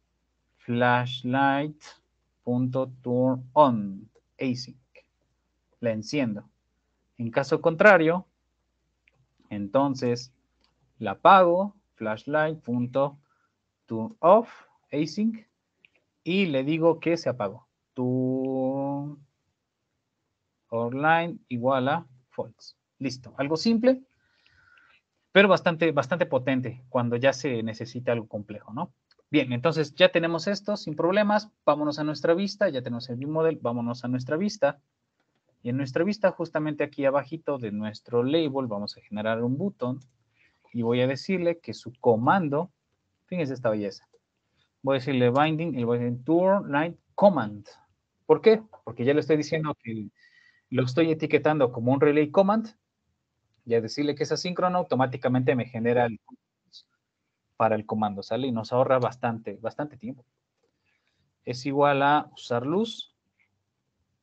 flashlight.turn on, async. La enciendo. En caso contrario, entonces la apago, flashlight.turn off, async, y le digo que se apagó. Turn online igual a false. Listo. Algo simple, pero bastante, bastante potente cuando ya se necesita algo complejo, ¿no? Bien, entonces ya tenemos esto sin problemas. Vámonos a nuestra vista. Ya tenemos el ViewModel. Vámonos a nuestra vista. Y en nuestra vista, justamente aquí abajito de nuestro label, vamos a generar un botón. Y voy a decirle que su comando, fíjense esta belleza. Voy a decirle binding y voy a decir turn line command. ¿Por qué? Porque ya le estoy diciendo que lo estoy etiquetando como un relay command. Y al decirle que es asíncrono, automáticamente me genera el para el comando, ¿sale? Y nos ahorra bastante, bastante tiempo. Es igual a usar luz.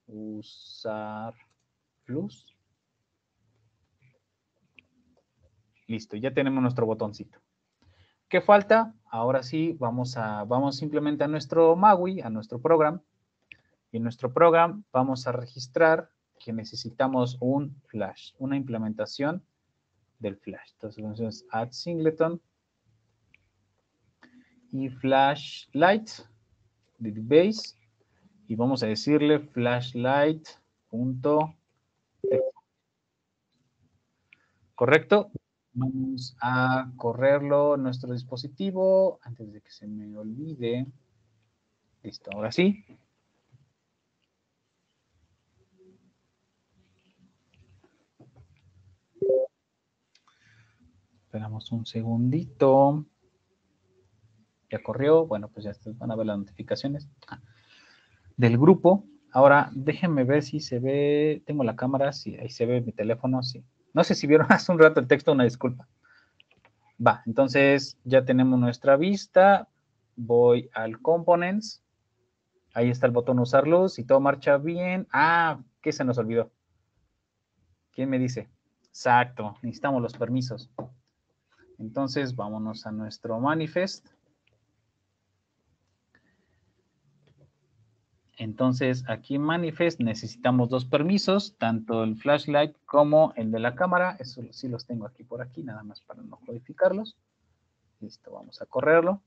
usar luz. Listo, ya tenemos nuestro botoncito. ¿Qué falta? Ahora sí, vamos a, vamos simplemente a nuestro M A U I, a nuestro programa. Y en nuestro programa vamos a registrar que necesitamos un flash, una implementación del flash. Entonces, vamos a add singleton y flashlight de base y vamos a decirle flashlight punto ¿correcto? Vamos a correrlo en nuestro dispositivo antes de que se me olvide. Listo, ahora sí. Esperamos un segundito. Ya corrió. Bueno, pues ya van a ver las notificaciones del grupo. Ahora, déjenme ver si se ve. Tengo la cámara, sí, ahí se ve mi teléfono, sí. No sé si vieron hace un rato el texto, una disculpa. Va, entonces ya tenemos nuestra vista. Voy al Components. Ahí está el botón usar luz y todo marcha bien. Ah, ¿qué se nos olvidó? ¿Quién me dice? Exacto, necesitamos los permisos. Entonces, vámonos a nuestro manifest. Entonces, aquí en manifest necesitamos dos permisos, tanto el flashlight como el de la cámara. Eso sí los tengo aquí por aquí, nada más para no codificarlos. Listo, vamos a correrlo.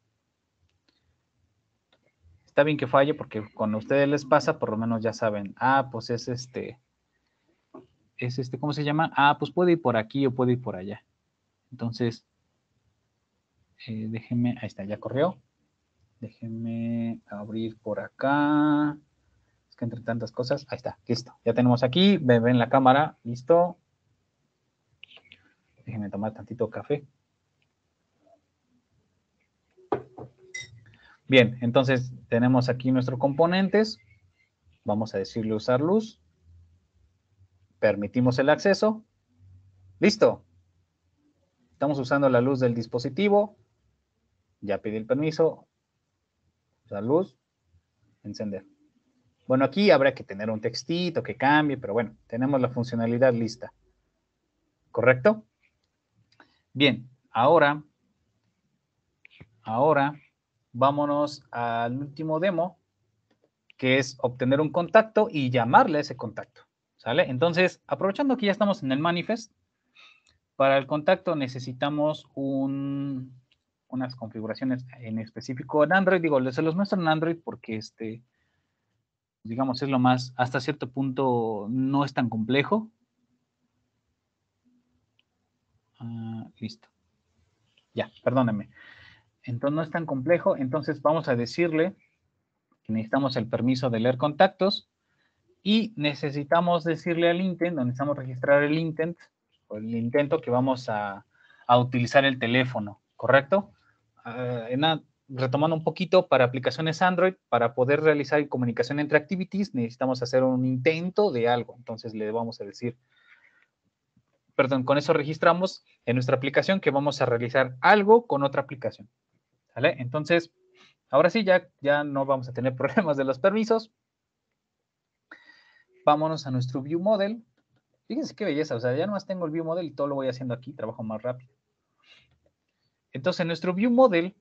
Está bien que falle porque cuando a ustedes les pasa, por lo menos ya saben, ah, pues es este, es este, ¿cómo se llama? Ah, pues puede ir por aquí o puede ir por allá. Entonces, eh, déjenme, ahí está, ya corrió. Déjenme abrir por acá. Es que entre tantas cosas, ahí está, listo. Ya tenemos aquí, ven, ven la cámara, listo. Déjenme tomar tantito café. Bien, entonces tenemos aquí nuestros componentes. Vamos a decirle usar luz. Permitimos el acceso. Listo. Estamos usando la luz del dispositivo. Ya pedí el permiso. Usar luz. Encender. Bueno, aquí habrá que tener un textito que cambie, pero bueno, tenemos la funcionalidad lista. ¿Correcto? Bien, ahora, ahora, vámonos al último demo, que es obtener un contacto y llamarle a ese contacto. ¿Sale? Entonces, aprovechando que ya estamos en el manifest, para el contacto necesitamos un, unas configuraciones en específico en Android. Digo, se los muestro en Android porque, este, digamos, es lo más, hasta cierto punto, no es tan complejo. Ah, listo. Ya, perdónenme. Entonces, no es tan complejo. Entonces, vamos a decirle que necesitamos el permiso de leer contactos y necesitamos decirle al intent, o necesitamos registrar el intent, o el intento que vamos a, a utilizar el teléfono, ¿correcto? Uh, en a, retomando un poquito, para aplicaciones Android, para poder realizar comunicación entre activities, necesitamos hacer un intento de algo. Entonces, le vamos a decir, perdón, con eso registramos en nuestra aplicación que vamos a realizar algo con otra aplicación. ¿Vale? Entonces, ahora sí, ya, ya no vamos a tener problemas de los permisos. Vámonos a nuestro View Model. Fíjense qué belleza, o sea, ya nomás tengo el View Model y todo lo voy haciendo aquí, trabajo más rápido. Entonces, en nuestro View Model,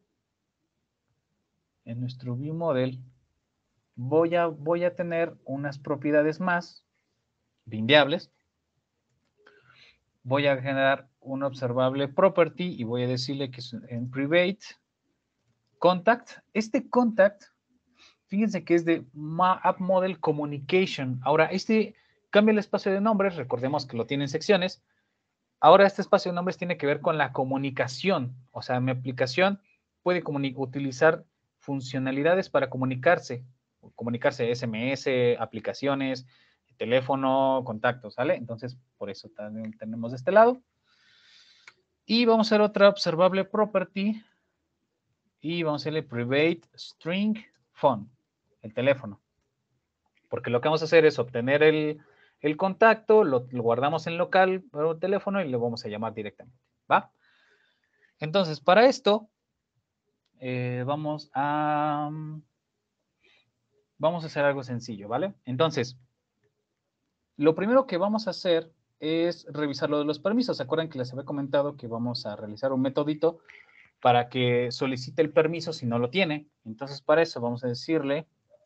en nuestro View Model, voy a, voy a tener unas propiedades más bindeables. Voy a generar un observable property y voy a decirle que es en private contact. Este contact, fíjense que es de App Model Communication. Ahora, este cambia el espacio de nombres, recordemos que lo tiene en secciones. Ahora este espacio de nombres tiene que ver con la comunicación. O sea, mi aplicación puede utilizar funcionalidades para comunicarse. Comunicarse S M S, aplicaciones, teléfono, contactos, ¿sale? Entonces, por eso también tenemos de este lado. Y vamos a hacer otra observable property. Y vamos a hacerle private string phone, el teléfono. Porque lo que vamos a hacer es obtener el, el contacto, lo, lo guardamos en local para el teléfono y lo vamos a llamar directamente, ¿va? Entonces, para esto, eh, vamos a... vamos a hacer algo sencillo, ¿vale? Entonces, lo primero que vamos a hacer es revisar lo de los permisos. ¿Se acuerdan que les había comentado que vamos a realizar un metodito para que solicite el permiso si no lo tiene? Entonces, para eso vamos a decirle,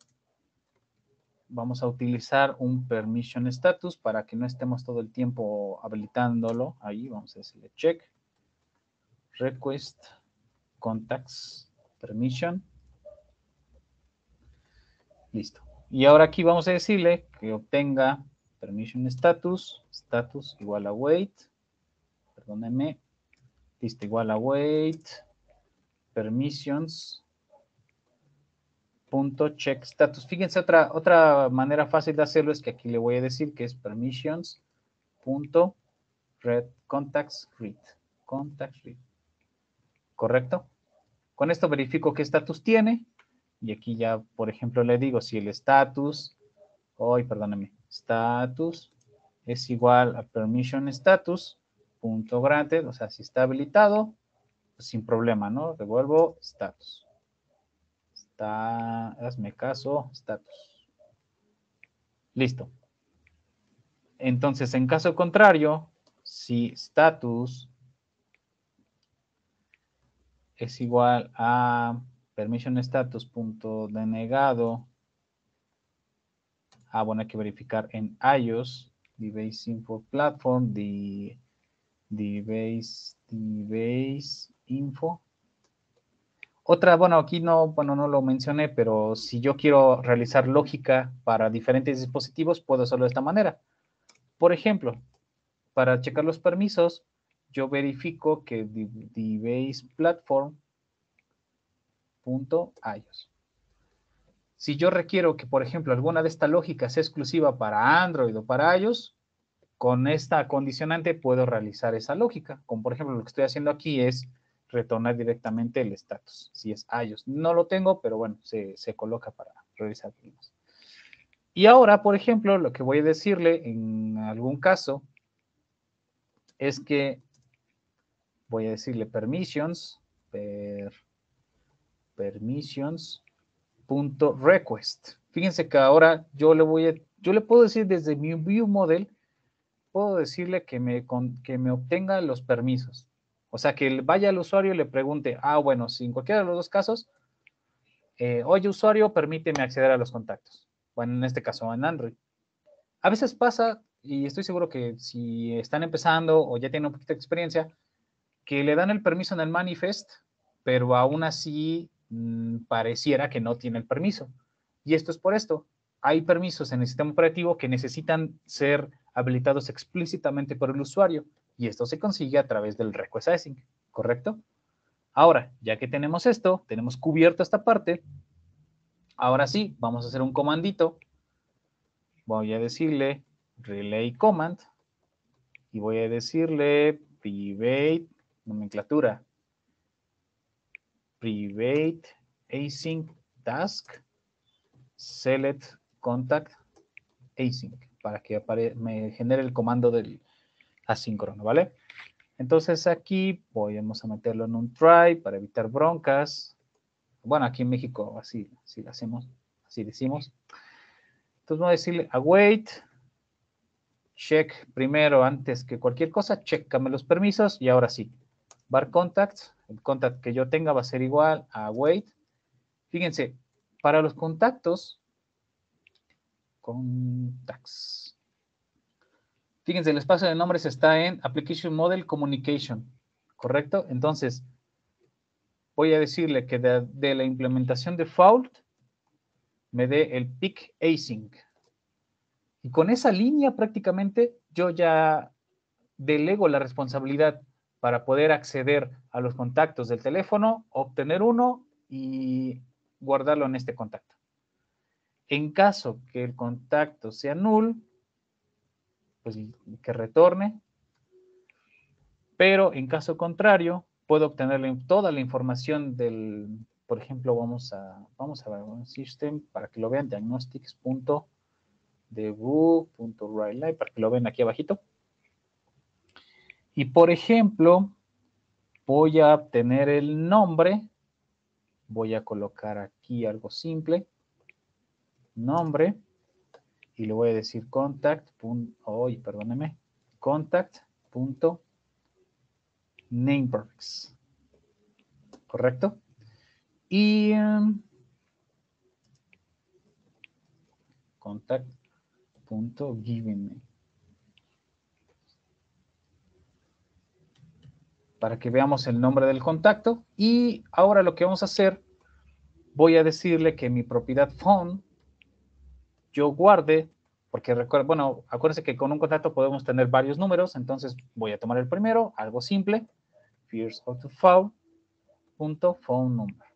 vamos a utilizar un permission status para que no estemos todo el tiempo habilitándolo. Ahí vamos a decirle check, request, contacts, permission. Listo. Y ahora aquí vamos a decirle que obtenga permission status, status igual a wait, perdónenme, listo, igual a wait, permissions, punto check status. Fíjense, otra, otra manera fácil de hacerlo es que aquí le voy a decir que es permissions, punto read contacts read, contacts read. ¿Correcto? Con esto verifico qué estatus tiene. Y aquí ya, por ejemplo, le digo si el status, hoy, oh, perdóname, status es igual a permission status, punto granted, o sea, si está habilitado, pues sin problema, ¿no? Devuelvo status. Está, hazme caso, status. Listo. Entonces, en caso contrario, si status es igual a permission status punto denegado. Ah, bueno, hay que verificar en iOS, DBase Info Platform, de DBase, DBase Info. Otra, bueno, aquí no, bueno, no lo mencioné, pero si yo quiero realizar lógica para diferentes dispositivos, puedo hacerlo de esta manera. Por ejemplo, para checar los permisos, yo verifico que DBase Platform punto iOS. Si yo requiero que, por ejemplo, alguna de estas lógicas sea exclusiva para Android o para iOS, con esta condicionante puedo realizar esa lógica. Como por ejemplo, lo que estoy haciendo aquí es retornar directamente el status, si es iOS. No lo tengo, pero bueno, se, se coloca para realizar primos. Y ahora, por ejemplo, lo que voy a decirle en algún caso es que voy a decirle permissions, per, permissions, punto request. Fíjense que ahora yo le voy a, yo le puedo decir desde mi view model, puedo decirle que me, con, que me obtenga los permisos. O sea, que vaya al usuario y le pregunte, ah, bueno, si en cualquiera de los dos casos, eh, oye, usuario, permíteme acceder a los contactos. Bueno, en este caso en Android. A veces pasa, y estoy seguro que si están empezando o ya tienen un poquito de experiencia, que le dan el permiso en el manifest, pero aún así mmm, pareciera que no tiene el permiso. Y esto es por esto. Hay permisos en el sistema operativo que necesitan ser habilitados explícitamente por el usuario, y esto se consigue a través del request async, ¿correcto? Ahora, ya que tenemos esto, tenemos cubierto esta parte, ahora sí, vamos a hacer un comandito. Voy a decirle relay command, y voy a decirle private, nomenclatura, private async task select contact async para que me genere el comando del asíncrono, ¿vale? Entonces aquí vamos a meterlo en un try para evitar broncas. Bueno, aquí en México así, así lo hacemos, así decimos. Entonces voy a decirle await, check primero antes que cualquier cosa, checkame los permisos y ahora sí. Var contacts, el contact que yo tenga va a ser igual a await. Fíjense, para los contactos, contacts. Fíjense, el espacio de nombres está en Application Model Communication, ¿correcto? Entonces, voy a decirle que de, de la implementación default me dé el pick async. Y con esa línea prácticamente yo ya delego la responsabilidad para poder acceder a los contactos del teléfono, obtener uno y guardarlo en este contacto. En caso que el contacto sea null, pues que retorne. Pero en caso contrario, puedo obtener toda la información del, por ejemplo, vamos a, vamos a ver un system para que lo vean, diagnostics.debug.writeline, para que lo vean aquí abajito. Y por ejemplo, voy a obtener el nombre, voy a colocar aquí algo simple. nombre, y le voy a decir contact. Oye, perdóneme. Contact.namePerfects. ¿Correcto? Y um, contact.givenName. Para que veamos el nombre del contacto. Y ahora lo que vamos a hacer, voy a decirle que mi propiedad phone, yo guarde, porque recuerda, bueno, acuérdense que con un contacto podemos tener varios números, entonces voy a tomar el primero, algo simple, first of the file, punto phone number.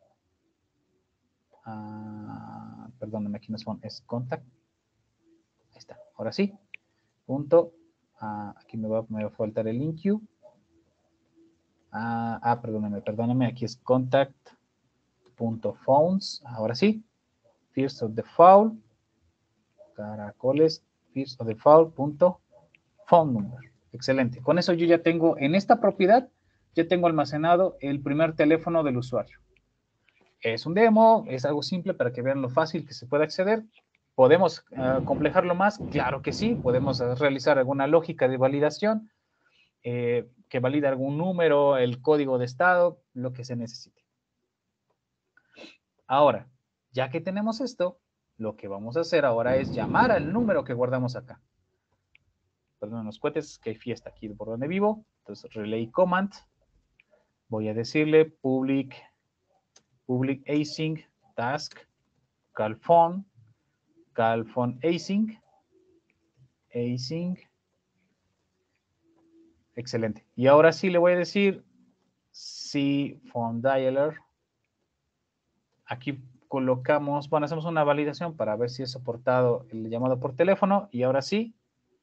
Uh, perdónenme, aquí no es phone, es contact. Ahí está, ahora sí. Punto, uh, aquí me va, me va a faltar el link queue. Ah, ah, perdónenme, perdónenme, aquí es contact.phones, ahora sí. First of the file, caracoles, first of the file, punto phone number. Excelente. Con eso yo ya tengo, en esta propiedad, ya tengo almacenado el primer teléfono del usuario. Es un demo, es algo simple para que vean lo fácil que se puede acceder. ¿Podemos uh, complejarlo más? Claro que sí. Podemos uh, realizar alguna lógica de validación eh, que valida algún número, el código de estado, lo que se necesite. Ahora, ya que tenemos esto, lo que vamos a hacer ahora es llamar al número que guardamos acá. Perdón, los cohetes, que hay fiesta aquí por donde vivo. Entonces, relay command. Voy a decirle public, public async task call phone, call phone async, async. Excelente. Y ahora sí le voy a decir si phone dialer. Aquí colocamos, bueno, hacemos una validación para ver si es soportado el llamado por teléfono. Y ahora sí,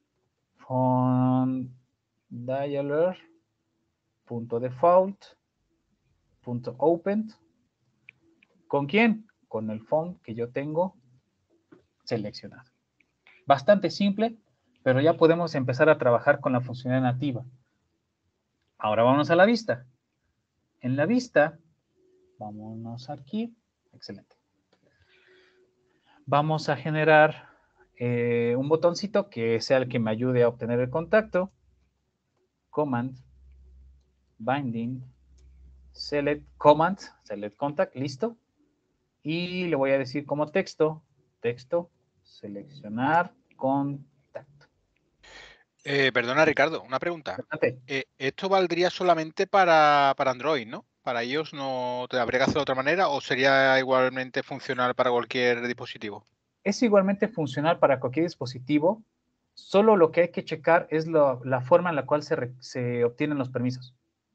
phone dialer punto default punto open. ¿Con quién? Con el phone que yo tengo seleccionado. Bastante simple, pero ya podemos empezar a trabajar con la funcionalidad nativa. Ahora vámonos a la vista. En la vista, vámonos aquí. Excelente. Vamos a generar eh, un botoncito que sea el que me ayude a obtener el contacto. Command, binding, select command, select contact, listo. Y le voy a decir como texto, texto, seleccionar contacto. Eh, perdona, Ricardo, una pregunta. Eh, ¿Esto valdría solamente para, para Android, no? ¿Para iOS no te habría que hacer de otra manera o sería igualmente funcional para cualquier dispositivo? Es igualmente funcional para cualquier dispositivo, solo lo que hay que checar es lo, la forma en la cual se, re, se obtienen los permisos.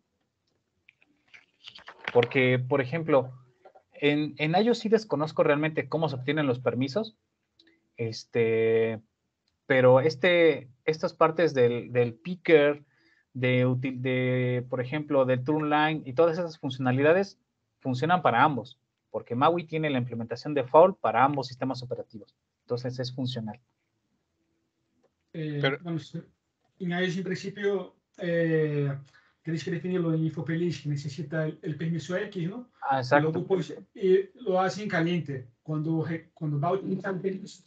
Porque, por ejemplo, en, en iOS sí desconozco realmente cómo se obtienen los permisos, este, pero este, estas partes del, del picker, de, de, por ejemplo, del TurnLine y todas esas funcionalidades funcionan para ambos, porque MAUI tiene la implementación default para ambos sistemas operativos. Entonces es funcional. Eh, Pero, vamos, en iOS, en principio, eh, tienes que definirlo en InfoFeliz, que necesita el, el permiso X, ¿no? Ah, exacto. Y luego, pues, y lo hace en caliente. Cuando, cuando va a utilizar el permiso,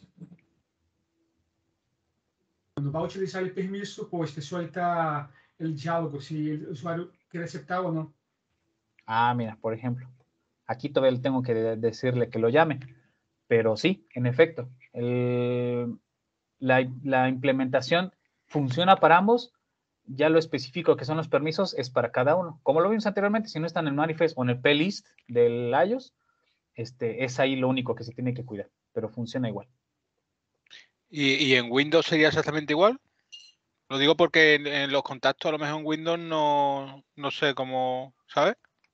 cuando va a utilizar el permiso, pues te suelta el diálogo, si el usuario quiere aceptar o no. Ah, mira, por ejemplo. Aquí todavía le tengo que de decirle que lo llame. Pero sí, en efecto, el, la, la implementación funciona para ambos. Ya lo específico que son los permisos es para cada uno. Como lo vimos anteriormente, si no está en el manifest o en el plist del iOS, este, es ahí lo único que se tiene que cuidar, pero funciona igual. ¿Y, y en Windows sería exactamente igual? Lo digo porque en, en los contactos a lo mejor en Windows no, no sé cómo, ¿sabes?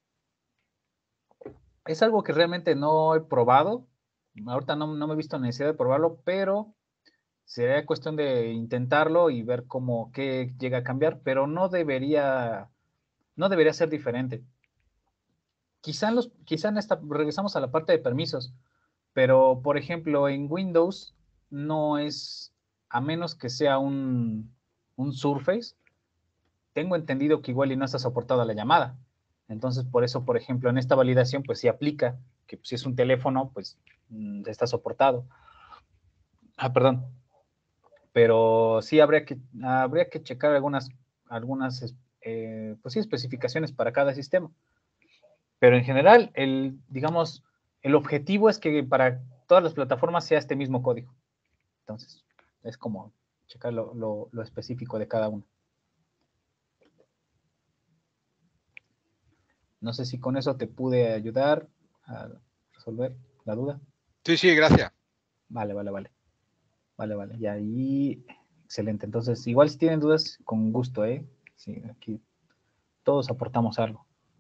Es algo que realmente no he probado. Ahorita no, no me he visto necesidad de probarlo, pero sería cuestión de intentarlo y ver cómo, qué llega a cambiar, pero no debería, no debería ser diferente. Quizá en, los, quizá en esta, regresamos a la parte de permisos, pero por ejemplo en Windows no es, a menos que sea un, un Surface, tengo entendido que igual y no está soportada la llamada. Entonces por eso, por ejemplo, en esta validación pues sí aplica que si es un teléfono, pues mm, está soportado. Ah, perdón. Pero sí habría que, habría que checar algunas, algunas eh, pues sí, especificaciones para cada sistema. Pero en general, el, digamos, el objetivo es que para todas las plataformas sea este mismo código. Entonces, es como checar lo, lo, lo específico de cada una. No sé si con eso te pude ayudar a resolver la duda. Sí, sí, gracias. Vale, vale, vale. Vale, vale. Y ahí, excelente. Entonces, igual si tienen dudas, con gusto, ¿eh? Sí, aquí todos aportamos algo.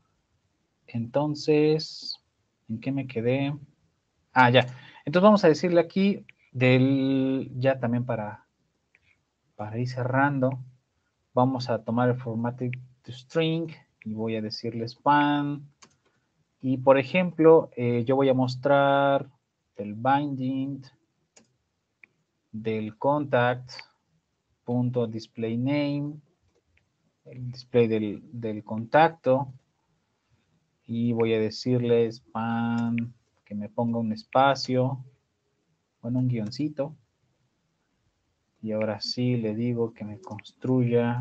Entonces, ¿en qué me quedé? Ah, ya. Entonces vamos a decirle aquí del, ya también para, para ir cerrando, vamos a tomar el formato de string y voy a decirle span. Y por ejemplo, eh, yo voy a mostrar el binding del contact.displayName, el display del, del contacto, y voy a decirle span, que me ponga un espacio, bueno, un guioncito, y ahora sí le digo que me construya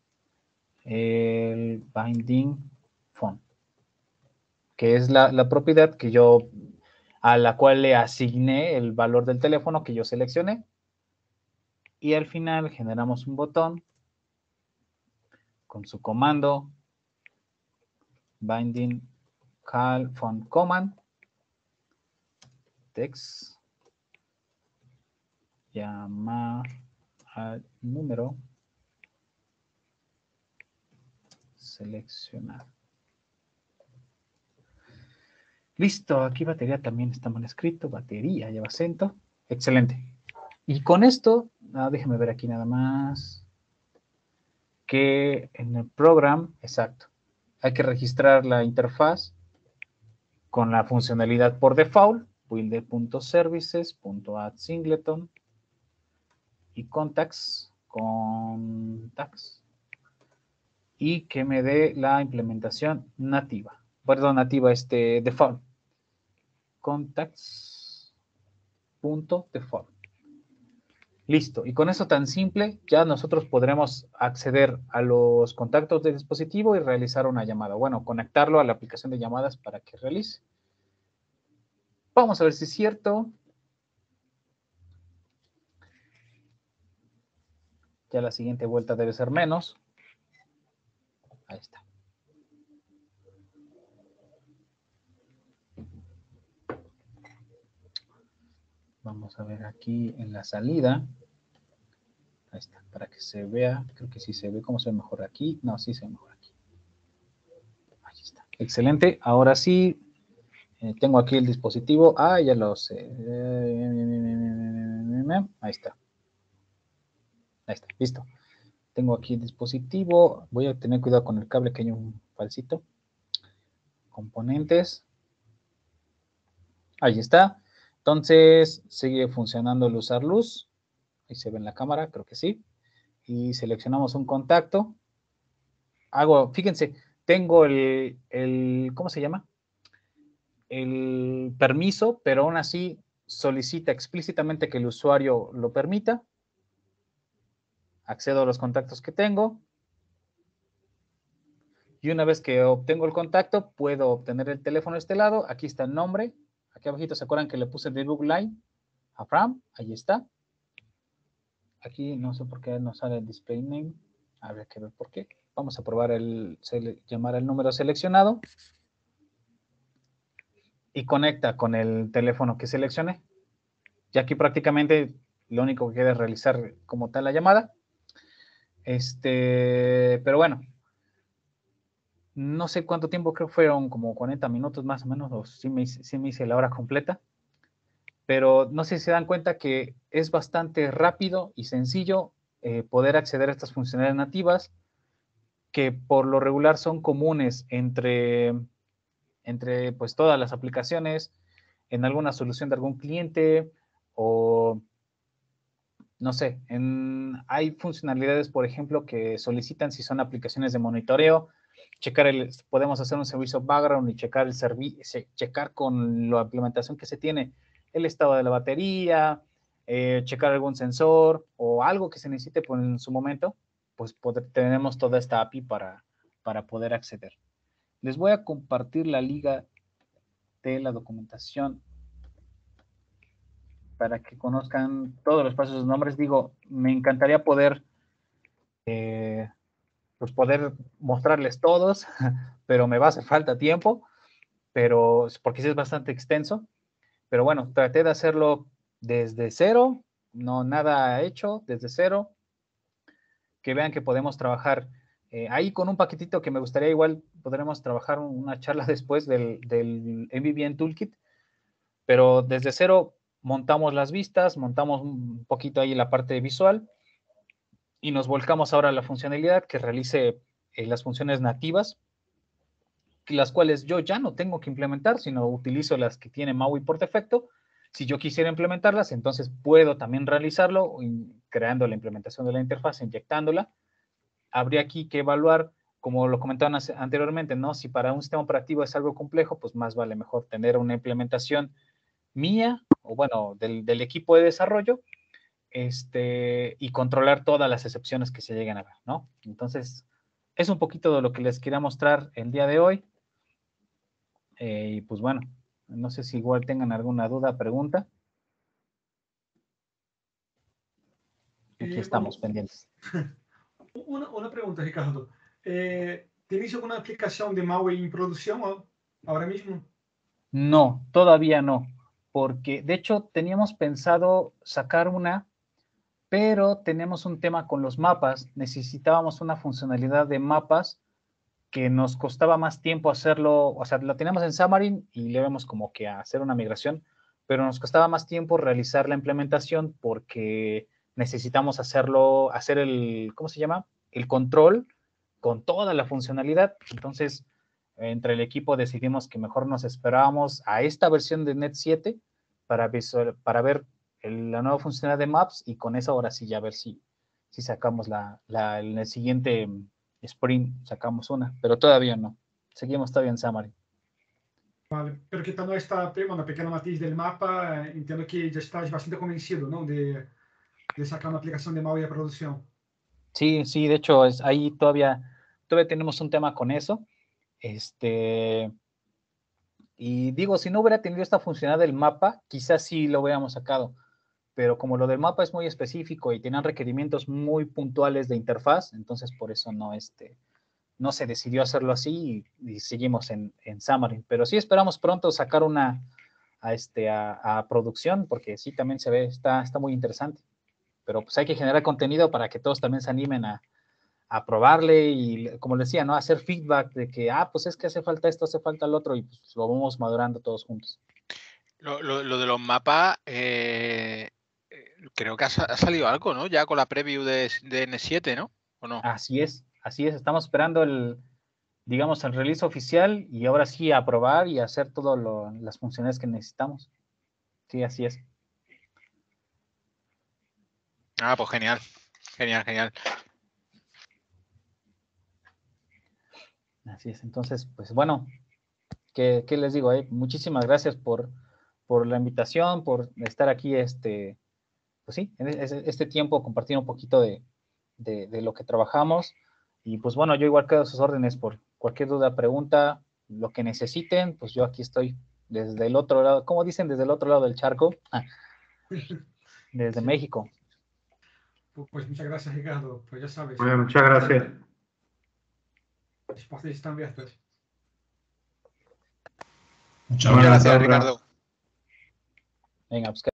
el binding font, que es la, la propiedad que yo, a la cual le asigné el valor del teléfono que yo seleccioné, y al final generamos un botón con su comando binding call font command text, llamar al número seleccionar. Listo, aquí batería también está mal escrito, batería lleva acento, excelente. Y con esto, ah, déjeme ver aquí nada más, que en el programa, exacto, hay que registrar la interfaz con la funcionalidad por default, builder.services.add_singleton y contacts, contacts, y que me dé la implementación nativa, perdón, nativa, este, default, contacts.default. Listo, y con eso tan simple, ya nosotros podremos acceder a los contactos del dispositivo y realizar una llamada. Bueno, conectarlo a la aplicación de llamadas para que realice. Vamos a ver si es cierto. Ya la siguiente vuelta debe ser menos. Ahí está. Vamos a ver aquí en la salida. Ahí está, para que se vea. Creo que sí se ve. ¿Cómo se ve mejor aquí? No, sí se ve mejor aquí. Ahí está. Excelente. Ahora sí, eh, tengo aquí el dispositivo. Ah, ya lo sé. Ahí está. Ahí está, listo. Tengo aquí el dispositivo. Voy a tener cuidado con el cable que hay un falsito. Componentes. Ahí está. Entonces, sigue funcionando el usar luz. Ahí se ve en la cámara, creo que sí. Y seleccionamos un contacto. Hago, fíjense, tengo el, el, ¿cómo se llama? El permiso, pero aún así solicita explícitamente que el usuario lo permita. Accedo a los contactos que tengo. Y una vez que obtengo el contacto, puedo obtener el teléfono de este lado. Aquí está el nombre. Aquí abajito, ¿se acuerdan que le puse el debug line? Afram, ahí está. Aquí no sé por qué no sale el display name. Habría que ver por qué. Vamos a probar el llamar al número seleccionado. Y conecta con el teléfono que seleccioné. Y aquí prácticamente lo único que queda es realizar como tal la llamada. Este, pero bueno. No sé cuánto tiempo, creo que fueron como cuarenta minutos más o menos, o sí me, sí me hice la hora completa. Pero no sé si se dan cuenta que es bastante rápido y sencillo eh, poder acceder a estas funcionalidades nativas que por lo regular son comunes entre, entre pues, todas las aplicaciones, en alguna solución de algún cliente o, no sé, en, hay funcionalidades, por ejemplo, que solicitan si son aplicaciones de monitoreo, checar el, podemos hacer un servicio background y checar el servicio, checar con la implementación que se tiene el estado de la batería, eh, checar algún sensor o algo que se necesite pues, en su momento, pues poder, tenemos toda esta A P I para, para poder acceder. Les voy a compartir la liga de la documentación para que conozcan todos los pasos, los nombres. Digo, me encantaría poder, eh, pues poder mostrarles todos, pero me va a hacer falta tiempo, pero porque sí es bastante extenso. Pero bueno, traté de hacerlo desde cero, no nada hecho, desde cero. Que vean que podemos trabajar eh, ahí con un paquetito que me gustaría igual, podremos trabajar una charla después del, del M V V M Toolkit, pero desde cero montamos las vistas, montamos un poquito ahí la parte visual y nos volcamos ahora a la funcionalidad que realice eh, las funciones nativas, las cuales yo ya no tengo que implementar, sino utilizo las que tiene MAUI por defecto. Si yo quisiera implementarlas, entonces puedo también realizarlo creando la implementación de la interfaz, inyectándola. Habría aquí que evaluar, como lo comentaban anteriormente, ¿no? Si para un sistema operativo es algo complejo, pues más vale mejor tener una implementación mía, o bueno, del, del equipo de desarrollo, este, y controlar todas las excepciones que se lleguen a ver, ¿no? Entonces, es un poquito de lo que les quería mostrar el día de hoy. Eh, y pues bueno, no sé si igual tengan alguna duda, pregunta. Aquí eh, estamos bueno, pendientes. Una, una pregunta, Ricardo. Eh, ¿Tenéis alguna aplicación de MAUI en producción ahora mismo? No, todavía no, porque de hecho teníamos pensado sacar una, pero tenemos un tema con los mapas. Necesitábamos una funcionalidad de mapas que nos costaba más tiempo hacerlo, o sea, lo teníamos en Xamarin y le íbamos como que a hacer una migración, pero nos costaba más tiempo realizar la implementación porque necesitamos hacerlo, hacer el, ¿cómo se llama? El control con toda la funcionalidad. Entonces, entre el equipo decidimos que mejor nos esperábamos a esta versión de Net siete para, visual, para ver el, la nueva funcionalidad de Maps y con eso ahora sí ya ver si, si sacamos la, la, en el siguiente sprint sacamos una, pero todavía no. Seguimos todavía en Xamarin. Vale, pero quitando esta una pequena matiz del mapa, entendo que já estás bastante convencido, ¿no? De, de sacar una aplicación de MAUI a producción. Sí, sí, de hecho, es, ahí todavía, todavía tenemos un tema con eso. Este, y digo, si no hubiera tenido esta funcionalidad del mapa, quizás sí lo hubiéramos sacado. Pero como lo del mapa es muy específico y tenían requerimientos muy puntuales de interfaz, entonces por eso no, este, no se decidió hacerlo así y, y seguimos en, en Xamarin. Pero sí esperamos pronto sacar una a, este, a, a producción, porque sí también se ve, está, está muy interesante. Pero pues hay que generar contenido para que todos también se animen a, a probarle y, como les decía, ¿no? Hacer feedback de que, ah, pues es que hace falta esto, hace falta el otro, y pues lo vamos madurando todos juntos. Lo, lo, lo de los mapas, eh, creo que ha, ha, salido algo, ¿no? Ya con la preview de, de N siete, ¿no? ¿O no? Así es, así es. Estamos esperando el, digamos, el release oficial y ahora sí a probar y hacer todas las funciones que necesitamos. Sí, así es. Ah, pues genial, genial, genial. Así es. Entonces, pues bueno, ¿qué, qué les digo? Eh? Muchísimas gracias por, por la invitación, por estar aquí, este, pues sí, en este tiempo compartir un poquito de, de, de lo que trabajamos. Y pues bueno, yo igual quedo a sus órdenes por cualquier duda, pregunta, lo que necesiten, pues yo aquí estoy desde el otro lado, ¿cómo dicen? Desde el otro lado del charco, ah, desde sí. México. Pues muchas gracias, Ricardo. Pues ya sabes. Bueno, muchas gracias. Las puertas están abiertas. Muchas gracias, Ricardo. Venga, pues